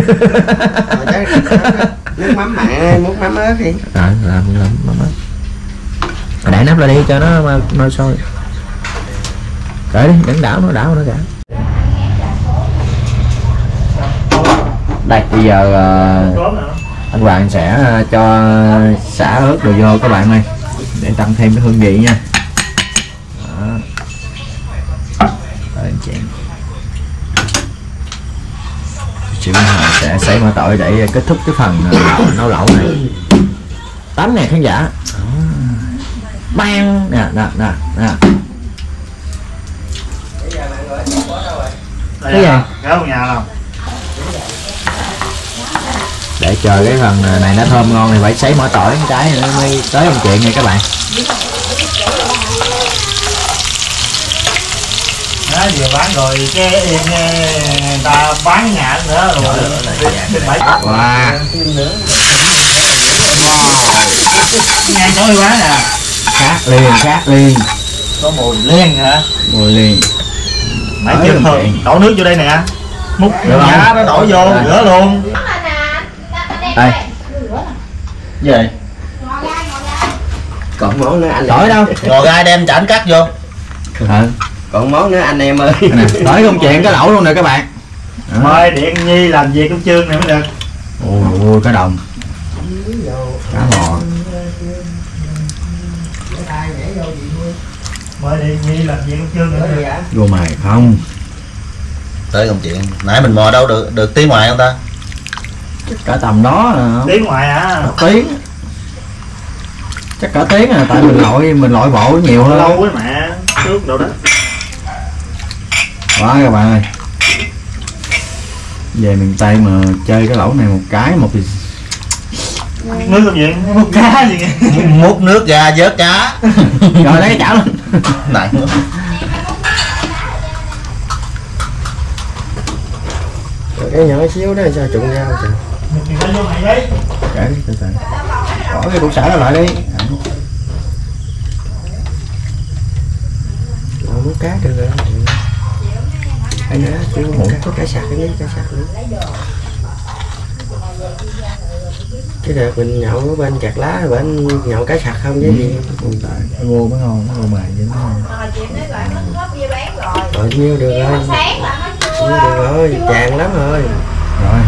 Nước mắm mẹ, nước mắm ớt đi. Rồi làm làm mắm ớt. Để nắp lại đi cho nó mau, mau sôi. Cởi đi, đừng đảo nó đảo nó cả. Đây bây giờ uh, anh Hoàng sẽ uh, cho xả ớt đồ vô các bạn ơi để tăng thêm cái hương vị nha. Đó. Rồi anh chị chị Minh Hoàng sẽ xấy mỡ tỏi để kết thúc cái phần uh, nấu lẩu này. Tám ngàn khán giả. Đó. Bang nè nè nè nè. Đây Cái gì? à, gáo nhà nào? Để chờ cái phần này nó thơm ngon thì phải sấy mỡ tỏi một cái nữa mới tới công chuyện nha các bạn. Đó, vừa bán rồi cái em người ta bán nhà nữa rồi. Wow. Ngay chỗ đi bán nè. Khác liền, khác liền. Có mùi liên hả? Mùi liền. Nãy chưa thôi, đổ nước vô đây nè. Múc giá nó đổ vô, rửa luôn. Đây. Gì vậy? Còn món nữa anh Tỏi đâu? Ngò gai đem chảnh cắt vô. Ừ. Còn món nữa anh em ơi. Nè, tới công chuyện cái lẩu luôn nè các bạn. Đó. Mời Điện Nhi làm việc công chương này mới được. Ôi cá đồng. Cá mò. Mời Điện Nhi làm việc công chương này mới được. Vô mày không? Tới công chuyện. Nãy mình mò đâu được được tiếng ngoài không ta? Cả tầm đó à. Tiếng ngoài hả? Tiếng. Chắc cả tiếng à, tại mình lội mình lội bộ nhiều hơn. Lâu với mẹ trước đâu đó. Quá các bạn ơi. Về miền Tây mà chơi cái lẩu này một cái một thì Nước làm gì? Múc cá gì nghe. Múc nước ra vớt cá. rồi lấy cái chảo lên. Này. Cái nhỏ xíu đó sao trụng nhau trời. Mình phải vô mày đấy. Để từ từ. Bỏ cái củ sả lại đi. Nó muốn cá được rồi. Hay nữa chứ một có cá sạc cái cá sạc nữa. Cái đợt mình nhậu ở bên chặt lá bên nhậu cá sạc không với gì. Ngô mới ngon, ngô mài vậy nó ngon. Rồi nhiêu được rồi. Nhiêu được rồi, tràn lắm rồi. Rồi.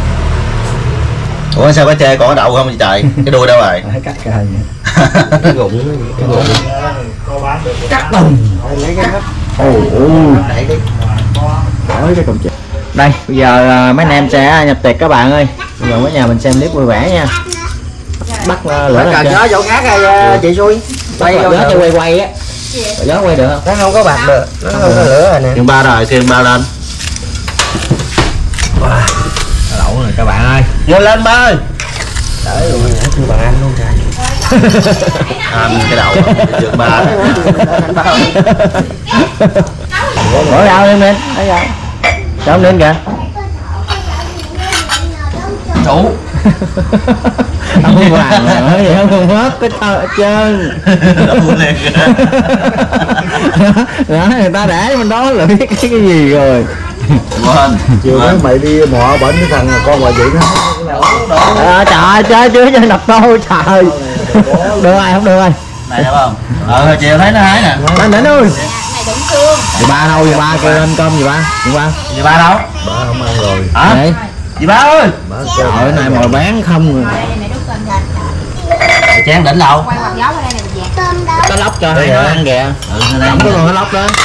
Ủa sao có chê còn ở đậu không vậy trời? Cái đuôi đâu rồi? Phải cắt ra vậy. Cái gụng cái gụng. Cô bán được. Cắt đồng. Thôi lấy cái hấp. Ồ ồ. Đẩy đi. Đổi cái công chuyện. Đây, bây giờ à, mấy anh em sẽ nhập tiệc các bạn ơi. Bây giờ ở nhà mình xem clip vui vẻ nha. Bắt uh, lửa lên Cần trên. gió vô khác rồi chị xui. Quay gió cho quay quay á. Gió quay được không? Nó không có bạc được, nó không có lửa rồi nè. Thêm ba rồi, thêm ba lên. Lẩu rồi các bạn ơi. Vô lên ba ơi. Đỡ rồi, thưa bạn anh luôn trời. Ăn cái đậu vượt ba. Bỏ rau lên lên, thấy không? Sao không lên kìa? Chủ. Không có làm nữa vậy không hết cái tơ hết trơn. Đó, người ta để mình đó là biết cái, cái gì rồi. Quên. Chiều đó mày đi mò bệnh cái thằng con bà vậy đó. À, trời ơi, chơi chưa chơi đập tô trời. Được ai không được ai. Này đúng không? Ờ chiều thấy nó hái nè. Anh đến ơi. Dì ba đâu, dì ba kêu lên cơm dì ba. Dì ba. Dì ba đâu? Bà không ăn rồi. Hả? Vậy? Dì ba ơi. Bà Trời ơi, này mồi bán không. Chén đỉnh đâu? Quay quạt gió qua đây này mình dẹp. Có lóc cho hai nó ăn kìa. Không có còn cái lóc đó.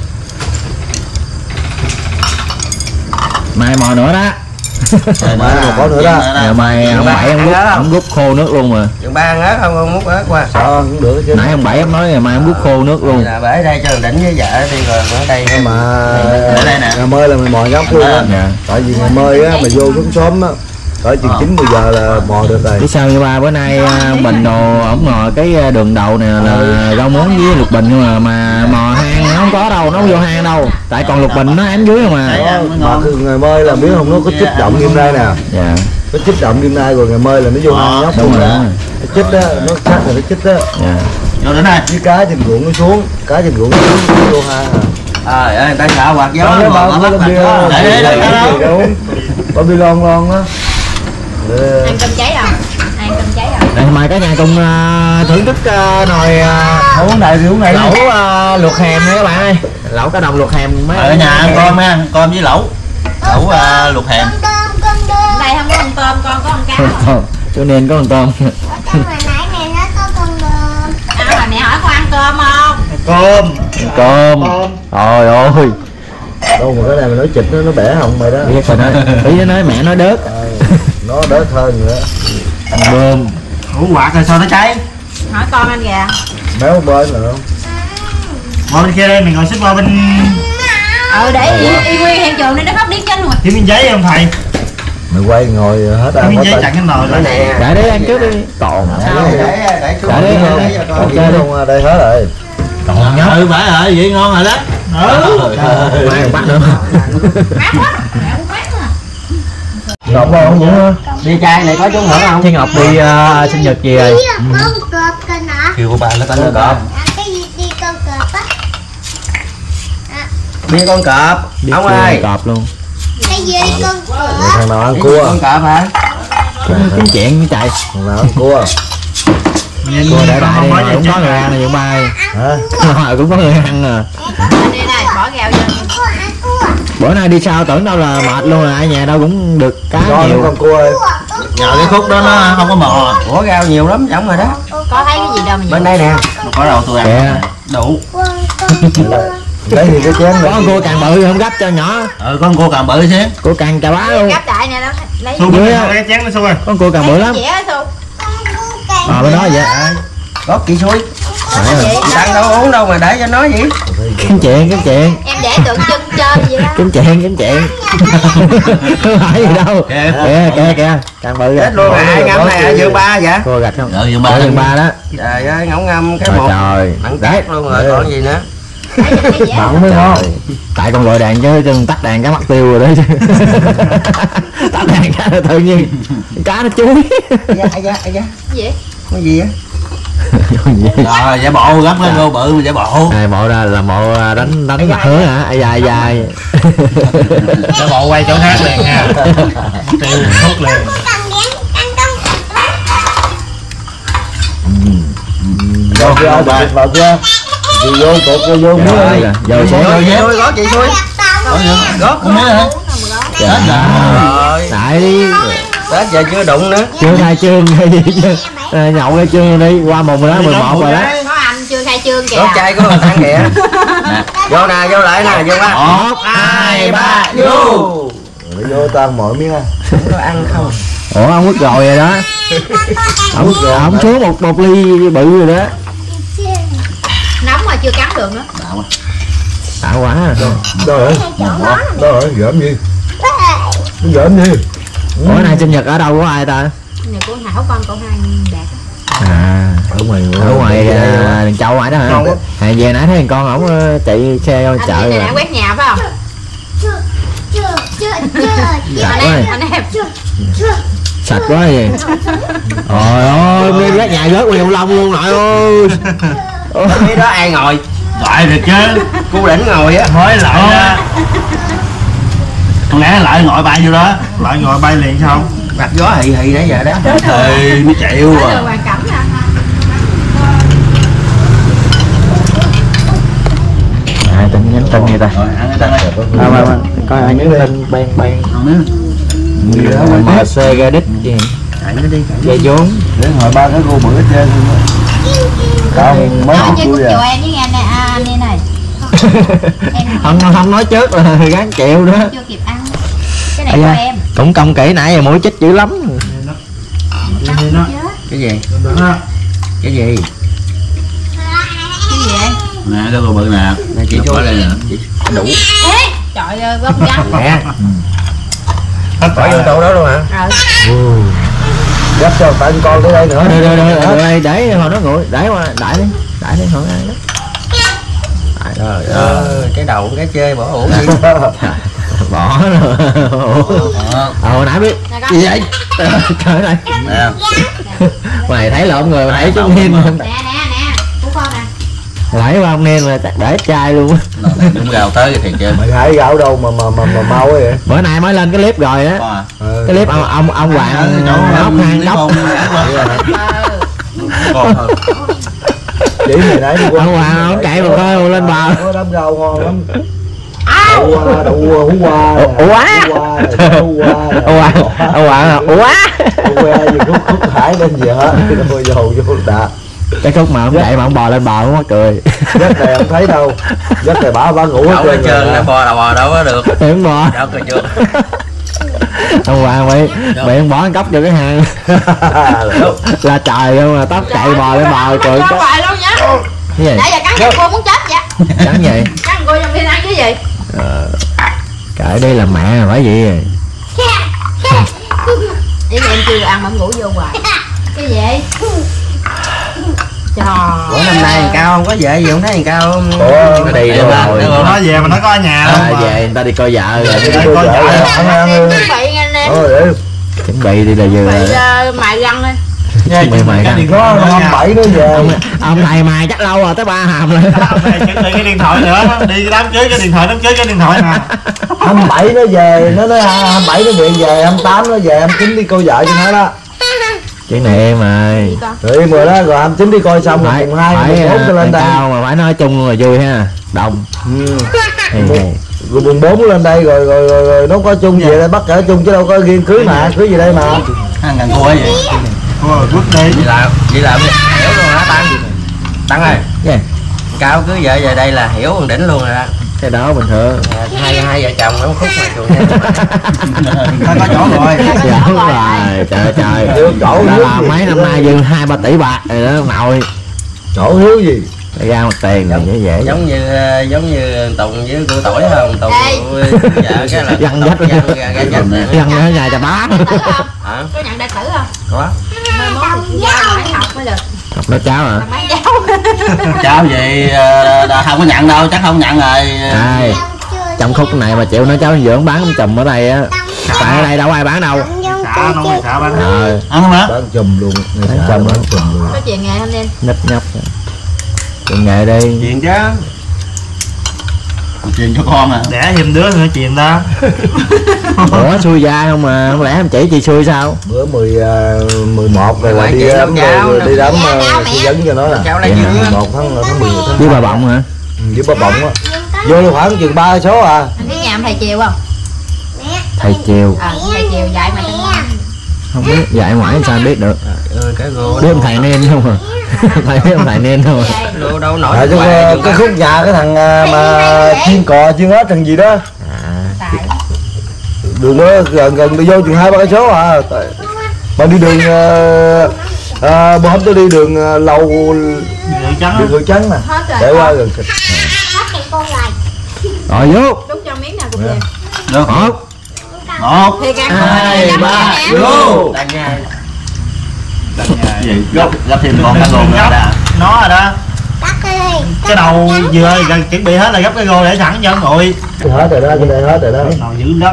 Mai mò nữa đó. Mà có nữa đó. Giờ mày ông bảy ông rút ông rút khô nước luôn mà. Chừng ba ăn ớt không, không múc ớt qua. Sao cũng được chứ. Nãy ông bảy ông nói ngày mai ông rút khô nước luôn. Là bể đây cho đỉnh với vợ đi rồi ở đây mà Ở đây nè. ngày mới là mày mò góc luôn á. Dạ. Tại vì ngày mới á mày vô xuống sớm á. Tới chừng chín mười giờ là mò được rồi. Biết sao như ba bữa nay ông Bình đồ ổng ngồi cái đường đầu nè là rau muống với lục bình nhưng mà mà mò hang nó không có đâu, nó không vô hang đâu. Tại còn lục bình nó ém dưới không à. Mà ngày mới là biết không, nó có chích động kim đây nè. Dạ. Nó chích động kim nay rồi ngày mới là nó vô hang nhóc Đúng luôn rồi. nè. Nó chích á, nó sát rồi nó chích á. Dạ. Vô đến đây. Với cá trên ruộng nó xuống, cá trên ruộng nó xuống nó vô hang à. Trời ơi, người ta sợ quạt gió Đó, mà bao nó bắt bao mặt bia, gió. Để để để đâu. bao bia lon lon á. Ăn cơm cháy không? Ăn cơm cháy không? Đây mai cả nhà cùng uh, thưởng thức uh, nồi uh, Uống này thì uống này. lẩu uh, luộc hèm nha các bạn ơi. Lẩu cá đồng luộc hèm mấy. Ở nhà ăn cơm ha, cơm với lẩu. Lẩu uh, luộc hèm. Đây không có con tôm, con có con cá. Cho nên có con tôm. Con hồi nãy mẹ nói có con đờm. À, mà mẹ hỏi con ăn cơm không? Cơm. Cơm. Trời ơi. Đâu mà cái này mà nói chịch nó nó bẻ họng mày đó. Biết rồi đó. Ý nó nói mẹ nói đớt. À, nó đỡ hơn nữa. Bơm. Ủa quạt rồi sao nó cháy? Hỏi con anh kìa. Méo bên nữa không? Ngồi bên kia đây, mình ngồi xích qua bên Ừ để y, y nguyên hiện trường nên nó phát điếc chân rồi. thiếu miếng giấy không thầy? mày quay ngồi hết ăn miếng có giấy tịnh. chặn cái nồi Cái này. này Để để ăn trước đi. Còn sao? để để để xuống Để đi, để để đi. cho Còn con. chơi luôn đây hết rồi. còn nhớ. Ừ phải rồi, vậy ngon rồi đó. Ừ. Mai còn bắt nữa. Mát quá. Mẹ cũng mát à. Ngọc không vậy? Đi chai này có trúng thưởng không? Thiên Ngọc đi uh, sinh nhật gì rồi? Đi là con cọp kìa nè. Kêu của ba nó Con cọp. À, cái gì đi con cọp á? Bia con cọp. Biết Ông chưa, ơi. cọp luôn. Cái gì con cọp? Thằng nào ăn Cái gì cua? con cọp hả? Kiếm chuyện với chạy. Thằng nào ăn cua? Cua để đại đi, cũng có người ăn này những bay. Hả? Rồi cũng có người ăn à. Đây này, bỏ gạo vô. Cua ăn cua. Bữa nay đi sao tưởng đâu là mệt luôn rồi, ở nhà đâu cũng được cá Cho nó nhiều. con cua ơi. nhờ cái khúc đó nó không có mò. Ủa rau nhiều lắm giống rồi đó. Có thấy cái gì đâu mà Bên đây nè. Có đâu tôi ăn Kìa. đủ. Con con cua. Lấy thì cái chén Có này. cua càng bự không gấp cho nhỏ. Ừ con cua càng bự xíu. Cua càng chà bá luôn. gấp đại nè đó. Lấy Xu Dưới cái á. cái chén nó xu ơi. Con cua càng bự lắm. dĩa Xu. Ờ bên đó vậy. Gót chị xui. Phải rồi. Chị đang đâu uống đâu mà để cho nó vậy. Kiếm chuyện, kiếm chuyện. Em để tượng trưng trên vậy đó. Kiếm chuyện, kiếm chuyện. Không phải gì đâu. Kìa. Kìa, kìa, kìa. Càng bự Chết luôn à, ai ngâm này ở giữa ba vậy? Cua gạch không? Ở giường ba. Ở giường ba đó. Trời ơi, ngỗng ngâm cái Trời một. trời. Mặn Đấy. cát luôn rồi, còn gì nữa. Để trên cái dĩa. Mặn mới ngon. Tại con gọi đàn chứ chân tắt đàn cá mất tiêu rồi đấy chứ. Tắt đàn cá là tự nhiên cá nó chuối. Dạ, ai da, ai da. Cái gì? Cái gì á? Rồi giả bộ gấp cái ngô bự mà giả bộ. Này bộ ra là bộ đánh đánh mặt hứa hả? Ai dài dài. Giả bộ quay chỗ khác liền nha. Tiêu hút liền. Cầm miếng ăn đông. Rồi chưa ăn thịt vào chưa? Chị vô cột vô vô muối Rồi, đi. rồi, giờ Xui, sẽ xui, gót chị xui. Gót Con mới hả? Tết rồi. tại đi Tết giờ chưa đụng nữa. chương hai chương hay gì chứ. À, nhậu cái chương đi qua mùng rồi đó, mười một rồi đó. Có anh chưa khai trương kìa. Gót chay của mình ăn kìa. Vô nè, vô lại nè, vô ba. Một, hai, ba, vô. Rồi vô tan mọi miếng ha. Có ăn không? Ủa ông quất rồi rồi đó. Ông ông xuống một một ly bự rồi đó. Nóng mà chưa cắn được nữa. Tạo quá. Đó rồi. Đó rồi, gỡm gì? Gỡm gì? Ủa nay sinh nhật ở đâu của ai ta? Này của Hảo con cậu hai đạt. À, Ở ngoài ở ngoài à, Đằng Châu ngoài đó hả? Hay về nãy thấy thằng con ổng ờ, chạy xe vô Anh chợ này rồi. đã quét nhà phải không? Chưa, chưa, chưa, chưa. Sạch Anh quá em, rồi. anh em. Sạch quá gì. Trời ơi, đi rác nhà rớt nguyên lông luôn nội ơi. Cái đó ai ngồi? Lại được chứ. Cu đỉnh ngồi á. Mới lại ra. Con lẽ lại ngồi bay vô đó. Lại ngồi bay liền sao? Mặt gió hì hì nãy giờ đó. Thì nó chịu Ở à. đường hoàn cảnh nè. À, tin nhắn tin người ta. Rồi ăn cái đây. À, mà, mà, coi ai nhắn tin ban ban. em xê Gadget gì? Chạy nó đi, chạy nó Dây vốn. để hỏi ba cái cô bữa hết trơn luôn á. Không, mấy Anh con chơi cua cục à. chùa em với nghe nè, à, anh đây này. Em Không không nói trước là gán chịu đó. chưa kịp ăn. Cái này Ây của da, em. cũng công kỹ nãy giờ mũi chích dữ lắm. Nó. Cái gì? Đó. Cái gì? Cái gì vậy? Nè cái cô bự nè. Nè chị Chụp Chu. ở đây nè. Đủ. Ê, trời ơi, bông trắng. Nè. Bỏ vô tủ đó luôn hả? Rồi. Gấp cho phải con tới đây nữa. Đây đây đây đây đây để hồi nó nguội, để qua đãi đi, đãi đi hồi ăn đó. Trời ơi, cái đầu cái chơi bỏ ủ đi. Bỏ rồi. Ờ hồi nãy biết Nè con. gì vậy? Trời ơi. Nè. Mày thấy là ông người mày thấy chú Niên Nè, nè, nè. Của con nè. lấy qua ông Niên là chắc để chai luôn. Nồi này đúng gạo tới thiệt chứ. Mày hái gạo đâu mà mà mà, mà mau vậy? Bữa nay mới lên cái clip rồi á. Có à? Ừ. Cái clip ông ông ông Hoàng nóc hang nóc. Còn hơn. Chỉ mày nãy đi qua. Ông Hoàng ông chạy một hơi lên bờ. Có đám rau ngon lắm. Đậu qua, đậu hú qua. Ủa quá. Hú qua. Ông Hoàng ông Hoàng ủa quá. Hú qua gì khúc khúc hải lên gì hết. Rồi dầu vô đã. Cái khúc mà ông chạy mà ông bò lên bờ nó cười. Giấc này không thấy đâu. Giấc này bả bả ngủ Đậu hết hết trơn trơn rồi. nè, bò là bò đâu có được. Em bò. Đâu cơ chưa. Ông Hoàng mày mày ông bỏ ăn cốc vô cái hang. Là trời không mà tóc chạy bò lên bờ cười Cho chết. hoài luôn nhá. Cái gì? Nãy giờ cắn cho cô muốn chết vậy. Cắn vậy? Cắn cô trong khi ăn cái gì? Kệ đi làm mẹ phải vậy rồi. ý là em chưa ăn mà em ngủ vô hoài. Cái gì? Trời. Ủa năm nay thằng Cao không có về gì không thấy thằng Cao không? Ủa nó đi đâu rồi? Nó về mà nó có ở nhà đâu À, mà. về người ta đi coi vợ rồi. Đi coi vợ. Chuẩn bị anh em. Chuẩn bị đi là Chuẩn vừa. bị uh, mài răng đi. Chuẩn bị mày Cái ra. điện thoại Có năm bảy nữa về. Ông, ông thầy mày chắc lâu rồi tới ba hàm rồi. Ông này chuẩn bị cái điện thoại nữa, đi cái đám cưới cái điện thoại, đám cưới cái điện thoại nè. hai mươi bảy nó về, nó nói hai mươi bảy nó điện về, hai mươi tám nó về, hai mươi chín đi coi vợ cho nó đó. Chuyện này em mà. Rồi mười đó, rồi hai mươi chín đi coi xong rồi Phải, mùng hai, phải mùng bốn cho lên đây. cao mà phải nói chung là vui ha. Đông. Ừ. Thì, Rồi mùng bốn lên đây rồi rồi rồi, rồi nó có chung về đây bắt cả chung chứ đâu có riêng cưới mà, cưới gì đây mà. Ăn gần cua vậy. Thôi bước đi. Vậy là vậy là hiểu luôn hả Tăng? Tăng ơi. yeah. Cao cứ vợ về đây là hiểu còn đỉnh luôn rồi đó. Cái đó bình thường. Hai hai vợ chồng nó khúc mà chuồng heo. Ta có chỗ rồi. Dạ đúng rồi. Trời trời. Chỗ Đã hiếu là gì? mấy năm nay dư hai ba tỷ bạc rồi đó nội. Chỗ hiếu gì? Ra mặt tiền này dễ dễ. Giống như giống như Tùng với cô Tỏi không? Tùng Ê. vợ cái là Dằn dắt. dằn gà gà dắt nè. Răng ở nhà chà bá. Hả? Có nhận đại tử không? Có. Mai mốt thì giao phải học mới được. Học nói cháu hả? Mấy cháu. Cháu vậy ờ, không có nhận đâu, chắc không nhận rồi. Ai trong khúc này mà chịu nói cháu dưỡng bán chùm ở đây á. Tại ở đây đâu ai bán đâu. Xả nó mày xả bán. Ờ, Ăn không hả? Bán chùm luôn, người Bán xã chùm bán luôn. chùm luôn. Có chuyện nghề không nên? nhấp nhấp. Chuyện nghệ đi. Chuyện chứ. Chuyện cho con à. Đẻ thêm đứa nữa chuyện ta. Ủa xui da không mà không lẽ em chỉ chị xui sao? Bữa mười à, mười một rồi là Ngoại đi chuyện đám đâu cháu, rồi đi đám Dạ, à, cháu tư mẹ. vấn cho nó nè. Cháu lấy Vậy dưa. mười một tháng tháng mười tháng Với bà bọng hả? Ừ, với bà bọng á. Vô là khoảng chừng ba số à. Anh biết nhà ông thầy chiều không? Thầy chiều. Ờ, thầy chiều dạy mà trong Không biết dạy ngoại làm sao biết được. Ừ, cái gô. Biết ông thầy nên không à? Thầy biết ông thầy nên không à? Gô đâu nổi. À, cái, hoài, cái khúc nhà cái thằng à, mà chiên cò chiên ếch thằng gì đó. tại Đường đó gần gần đi vô chừng hai ba cái số à. Tại- mà đi đường à, à, bữa hôm tôi đi đường à, lầu Người trắng đường người trắng nè, hết rồi. để qua gần. Rồi vô. Đút cho miếng nào cũng được. Được. Một. một Thì càng Hai, ba, Vô. Đang nha. gì Gấp gấp thêm con cá gô nữa đó. nó rồi đó. Cái đầu vừa gần chuẩn bị hết là gấp cái gô để sẵn cho ngồi. Hết rồi đó, cái đây hết rồi đó. Nào dữ lắm.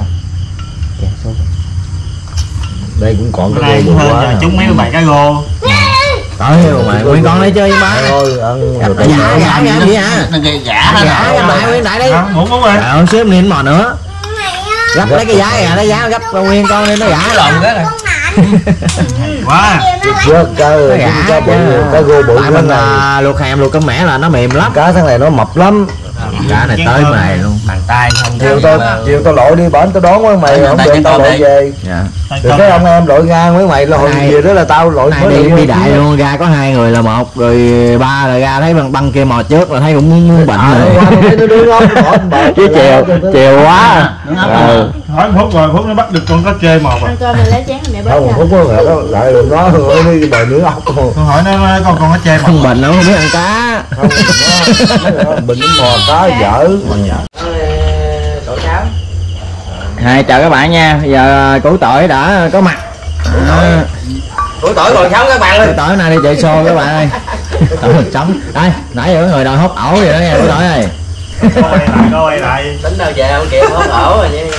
Đây cũng còn Cái cái này gô cũng nhiều hơn quá. giờ chúng mấy bài cá gô. Tới mà nguyên con lấy chơi với má. Thôi ăn được. Dạ dạ dạ gì hả? Nó gây giả hết Dạ rồi. em lại nguyên đại đi. Hả? Muốn muốn rồi. Trời ơi xếp lên mò nữa. Gấp lấy cái giá kìa, lấy giá gấp nguyên con lên nó giả Lòng cái này. Quá. Rớt cá Nó cá giả bự, cá gô bự tại tháng mình này. à, luộc hàm luộc cơm mẻ là nó mềm lắm. Cá tháng này nó mập lắm. Cá này tới mày luôn. Bàn tay không. Chiều tao chiều tao lội đi bển tao đón mấy mày Tay không tay được chân tao con lội đi. về. Dạ. Rồi cái ông em lội ngang mấy mày là hồi Này- về đó là tao lội Này mới đi lội đi vô. đại luôn, ra có hai người là một rồi ba là ra thấy băng băng kia mò trước là thấy cũng muốn, muốn bệnh À, rồi. qua tao thấy nó đứng ốc bỏ bờ. Chứ chiều chiều quá. Ừ. Hỏi Phúc rồi Phúc nó bắt được con cá trê màu rồi. ăn cơm mình lấy chén mẹ bớt Không ra. không có ngờ đó lại được nó rồi đi bờ nướng ốc không. Con hỏi nó con con cá trê màu. Không bệnh nó không biết ăn cá. Không nó bình mò cá dở. Tổ cháu. Hai chào các bạn nha. Bây giờ củ tỏi đã có mặt. À, Củ tỏi còn sống các bạn củ ơi. tỏi nay đi chạy xô các bạn ơi. Tỏi mình sống. Đây, nãy giờ có người đòi hốt ổ vậy đó nha củ tỏi ơi. Coi lại coi lại. Tính đâu về không kịp không ổ rồi chứ.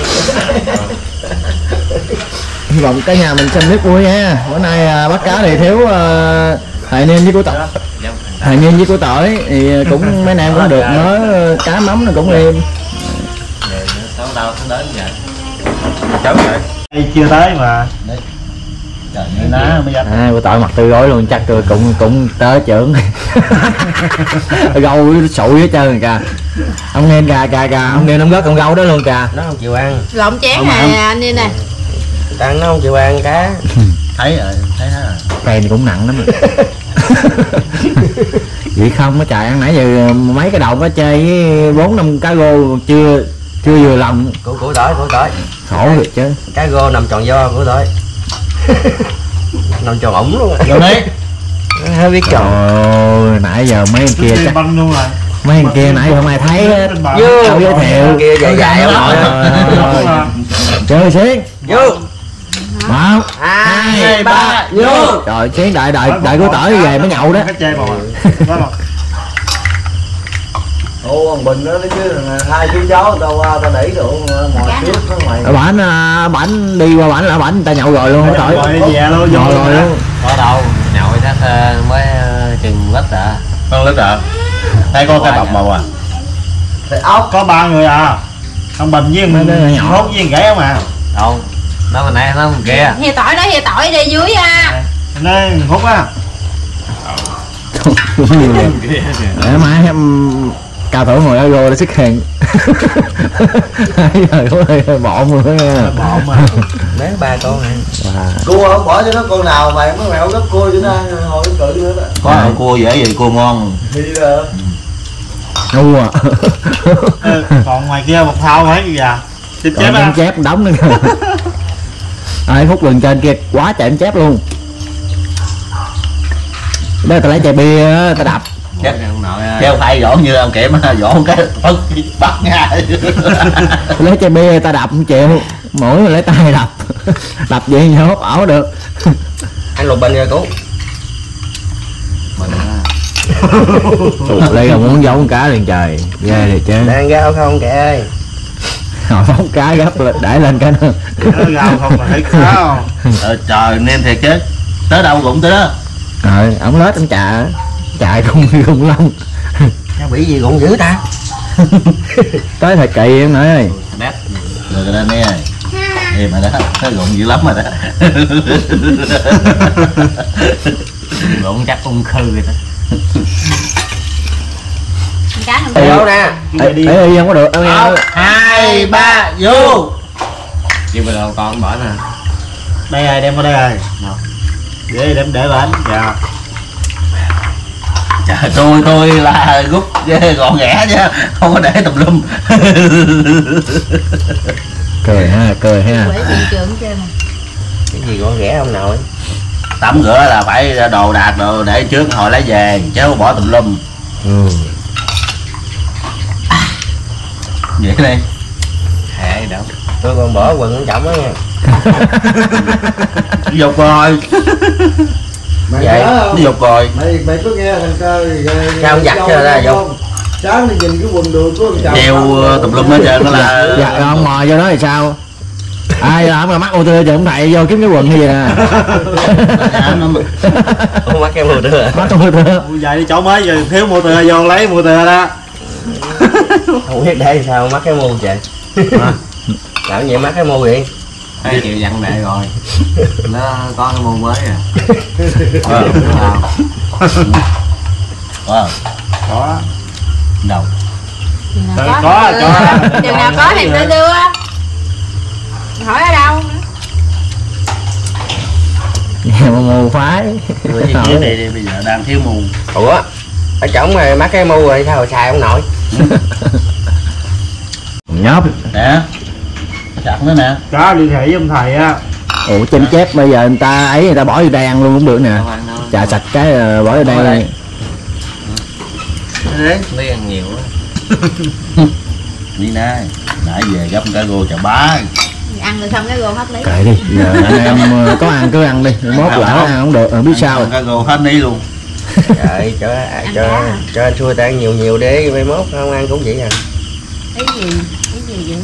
Hy vọng cả nhà mình xem clip vui nha. Bữa nay à, bắt cá thì thiếu uh, thầy niên với củ tỏi. Thầy niên với củ tỏi thì cũng mấy anh em cũng được mới cá mắm nó cũng êm. Sao đâu không đến vậy. Cháu rồi. Đây chưa tới mà. Trời Đây ơi, ná mới dành. À, củ tỏi mặt tươi gói luôn chắc tôi cũng cũng tới trưởng. Gâu sụi hết trơn kìa. Ông nên gà gà gà ông nên ông rớt con gâu đó luôn kìa. nó không chịu ăn. Lộn chén Không, nè không. anh đi nè. Tăng nó không chịu ăn cá. Thấy rồi, thấy hết rồi. Cây này cũng nặng lắm. Vậy không có trời ăn nãy giờ mấy cái đầu có chơi với bốn năm cá rô chưa chưa vừa lòng. Củ củ tỏi, củ tỏi. Khổ được chứ. Cá gô nằm tròn do củ tỏi. Nằm tròn ổng luôn. Vô đi. Hơi biết Trời tròn. ơi, nãy giờ mấy anh kia Kia chắc băng luôn rồi. mấy anh kia nãy không ai thấy hết. Vô. Đâu giới thiệu. Kia dài dài không Trời nổi. ơi. Chơi xuyên. Vô. một hai ba vô. trời chiến đại đại đại của tỏi về mới nhậu đó. Cái chê bò Ủa ông Bình đó chứ hai chú cháu tao qua tao đẩy đồ mò tiếp nó mày. Bảnh bảnh đi qua bảnh là bảnh người ta nhậu rồi luôn tỏi rồi đi về luôn nhậu rồi luôn. Có đâu nhậu chắc mới chừng lít à. con lít à. Đây có cái bọc màu à. Thì ốc Có ba người à. Ông Bình với Nó nhỏ. Hốt với Ghẻ không à. Đâu nó bên này nó bên kia. Hìa tỏi đó, hìa tỏi đi dưới à. Đây Hút á. Để mai em cao thủ ngồi ở vô để xuất hiện. Bây giờ có hơi bộn rồi đó nha. Bộn mà. Mấy ba con này. cua không bỏ cho nó con nào mày mới mẹo gấp cua cho nó hồi nó cự nữa đó. Có ăn cua dễ gì cua ngon. Thì là Ngu à. Ừ, còn ngoài kia một thao thấy gì à. Chép Còn chép em á. chép đóng nữa kìa. Ai hút đường trên kia quá trời em chép luôn. Đây ta lấy chai bia á, ta đập. Chắc chứ không phải vỗ như ông Kiểm á, vỗ cái phất bắt nha. Lấy chai bia ta đập không chịu, mỗi người lấy tay đập. Đập vậy thì hốt ảo được. Anh lục bình rồi cứu. Mình Đây là muốn giấu con cá liền trời. Ghê rồi chứ. đang gao không kệ ơi. Họ phóng cá gấp lên- để lên cái nữa. Nó gào không mà thấy cá không. Ờ, trời nên thiệt chứ. Tới đâu cũng tới đó. Rồi, ổng lết ông chà. Chạy không không lông. Nó bị gì cũng dữ ta. Tới thời kỳ em nói ơi. Đét. Rồi cái đó nè. Em mà đó, nó gụng dữ lắm rồi đó. Gụng chắc ung khư rồi đó. Cá không Ê, được. nè. Ê, ê, ê, không có được đâu nha. một, hai, ba, vô. Chứ bây giờ con bỏ nè. Đây rồi, đem qua đây rồi. Để đem để bển. Dạ. Trời, tôi tôi là rút gọn ghẽ chứ không có để tùm lum. Cười ha, cười ha. Quể thị trường chơi mà. Cái gì gọn ghẽ ông nội. Tắm rửa là phải đồ đạc đồ để trước hồi lấy về chứ không bỏ tùm lum. Ừ. Vậy đi. Hệ đâu. Tôi còn bỏ quần quan trọng đó nha. Dục rồi. mày Vậy, nhớ nó không? dục rồi. Mày mày có nghe thằng cơ Sao ông giặt cho ra vô? Sáng đi nhìn cái quần đùi của thằng chồng Đeo không? tùm lum hết trơn nó là. Dạ ông mò vô đó thì sao? Ai làm mà mắc ô tô chứ không thầy vô kiếm cái quần như vậy nè. Không mắc cái mùi nữa. Mắc ô tô. Giờ đi chỗ mới giờ thiếu mua từa vô lấy mua từa đó. Không biết để sao mắc cái mùi vậy. Làm gì mắc cái mùi vậy? Hai triệu dặn mẹ rồi. Nó có cái mùi mới à. Ờ, wow. Có. Đâu? Chừng Trời, nào có, thì có. đưa. Chừng nào có thì tôi đưa. Hỏi ở đâu? Nhà mà mù phái. Người gì kia đi, đi bây giờ đang thiếu mù. Ủa? Ở trỏng mà mắc cái mù rồi sao rồi xài ông nội? Nhóp. Nè. Chặt nữa nè. Có liên hệ với ông thầy á. Ủa chém chép bây giờ người ta ấy người ta bỏ vô đây ăn luôn cũng được nè. Chà sạch cái ờ, bỏ vô đây. đây. Đấy, đi ăn nhiều quá. Đi nè, nãy về gấp cá rô chà bá. Ăn rồi xong cái gồm hết lấy. Kệ đi, giờ anh em ờ, có ăn cứ ăn đi, mốt lỡ ăn không được, không biết sao. Cá rô hết đi luôn. Trời, cho cho cho anh xui ta ăn nhiều nhiều để mai mốt không ăn cũng vậy à. Cái gì? Cái gì vậy?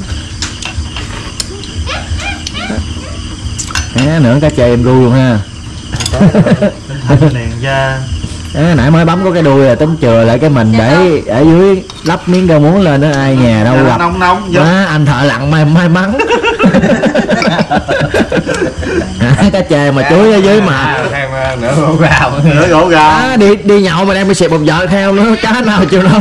Á, nữa cá chê em ru luôn ha. Nèn cha. Á, nãy mới bấm có cái đuôi rồi tính chừa lại cái mình để ở dưới lắp miếng rau muống lên đó ai nhà đâu gặp. Nóng nóng vô. Má, anh thợ lặn may may mắn. À, cá chê mà chuối ở dưới mà. Thêm nửa gỗ gạo. Nửa gỗ gà. À, đi đi nhậu mà đem đi xịt một vợ theo nữa cá nào chịu nói.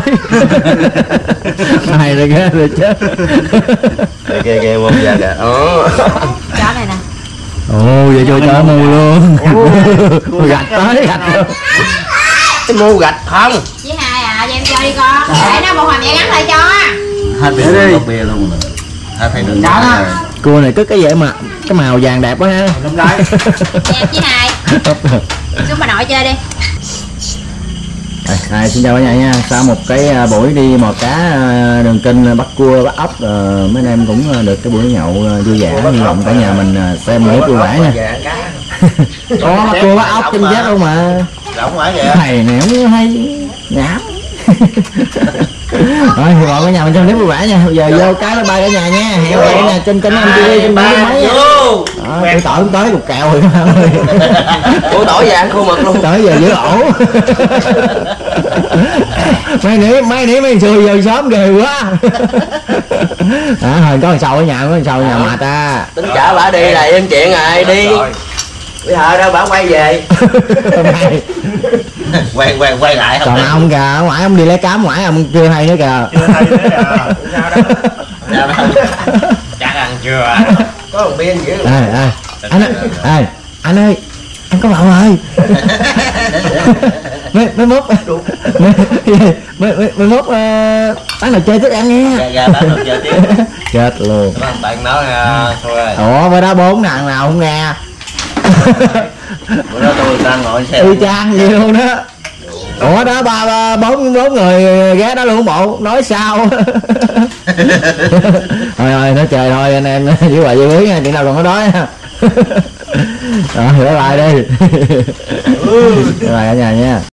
Này rồi ghê rồi chứ. Kìa kìa một giờ kìa. Ồ. Chó này nè. Ồ vậy cho chở mù luôn. Gạch tới gạch luôn. Cái mua gạch không? Với hai à, cho em cho đi con. Để nó một hồi mẹ gắn lại cho. Hết bia luôn, hết bia luôn rồi. Hết thấy đường Chả đó. Cua này cất cái vậy mà cái màu vàng đẹp quá ha. Lâm đáy. Cho em với hai. Xuống bà nội chơi đi. Đây, À, xin chào cả nhà nha. Sau một cái à, buổi đi mò cá à, đường kênh bắt cua bắt ốc, à, mấy anh em cũng à, được cái buổi nhậu à, vui vẻ. Hy vọng cả nhà mình à, xem clip vui vẻ nha. Có bắt cua bắt ốc trên chết luôn mà. Rộng quá vậy. Thầy này không hay nhảm. Rồi hy vọng cả nhà mình xem clip vui vẻ nha. Bây giờ vô cái bye cả nhà nha. Hẹn gặp lại cả nhà trên kênh em ti vi trên ba mấy nha. Tôi tỏi cũng tới cục kèo rồi các bạn ơi. Ủa tỏi vàng khô mực luôn. Tới giờ giữ ổ. Mấy nỉ mấy nỉ mấy xưa giờ sớm ghê quá. À, hồi có thằng sầu ở nhà, có thằng sầu ở nhà mà ta. Tính chở bà đi là yên chuyện rồi đi. Bây giờ đâu bà quay về. quay quay quay lại không? Còn ông kìa, ở ngoài ông đi lấy cám ngoài ông chưa hay nữa kìa. Chưa hay nữa à. Sao đó? Sao đó? Chắc ăn chưa? Có một biên dữ. Ê ê, anh ơi, ê, anh ơi, anh có bầu rồi. Mấy mấy mốt mấy mấy mấy mốt bán đồ chơi thức ăn nghe. Ra ra bán đồ chơi tiếp. Chết luôn. Bạn nói thôi rồi. Ủa bữa đó bốn thằng nào không nghe. Bữa đó tôi đang ngồi xem. Y chang vậy luôn đó. Ủa đó ba, ba bốn bốn người ghé đó luôn bộ nói sao. Thôi thôi nói trời thôi anh em giữ lại giữ ý nha, chuyện nào còn có đói ha. Rồi bye bye đi. Bye bye cả nhà nha.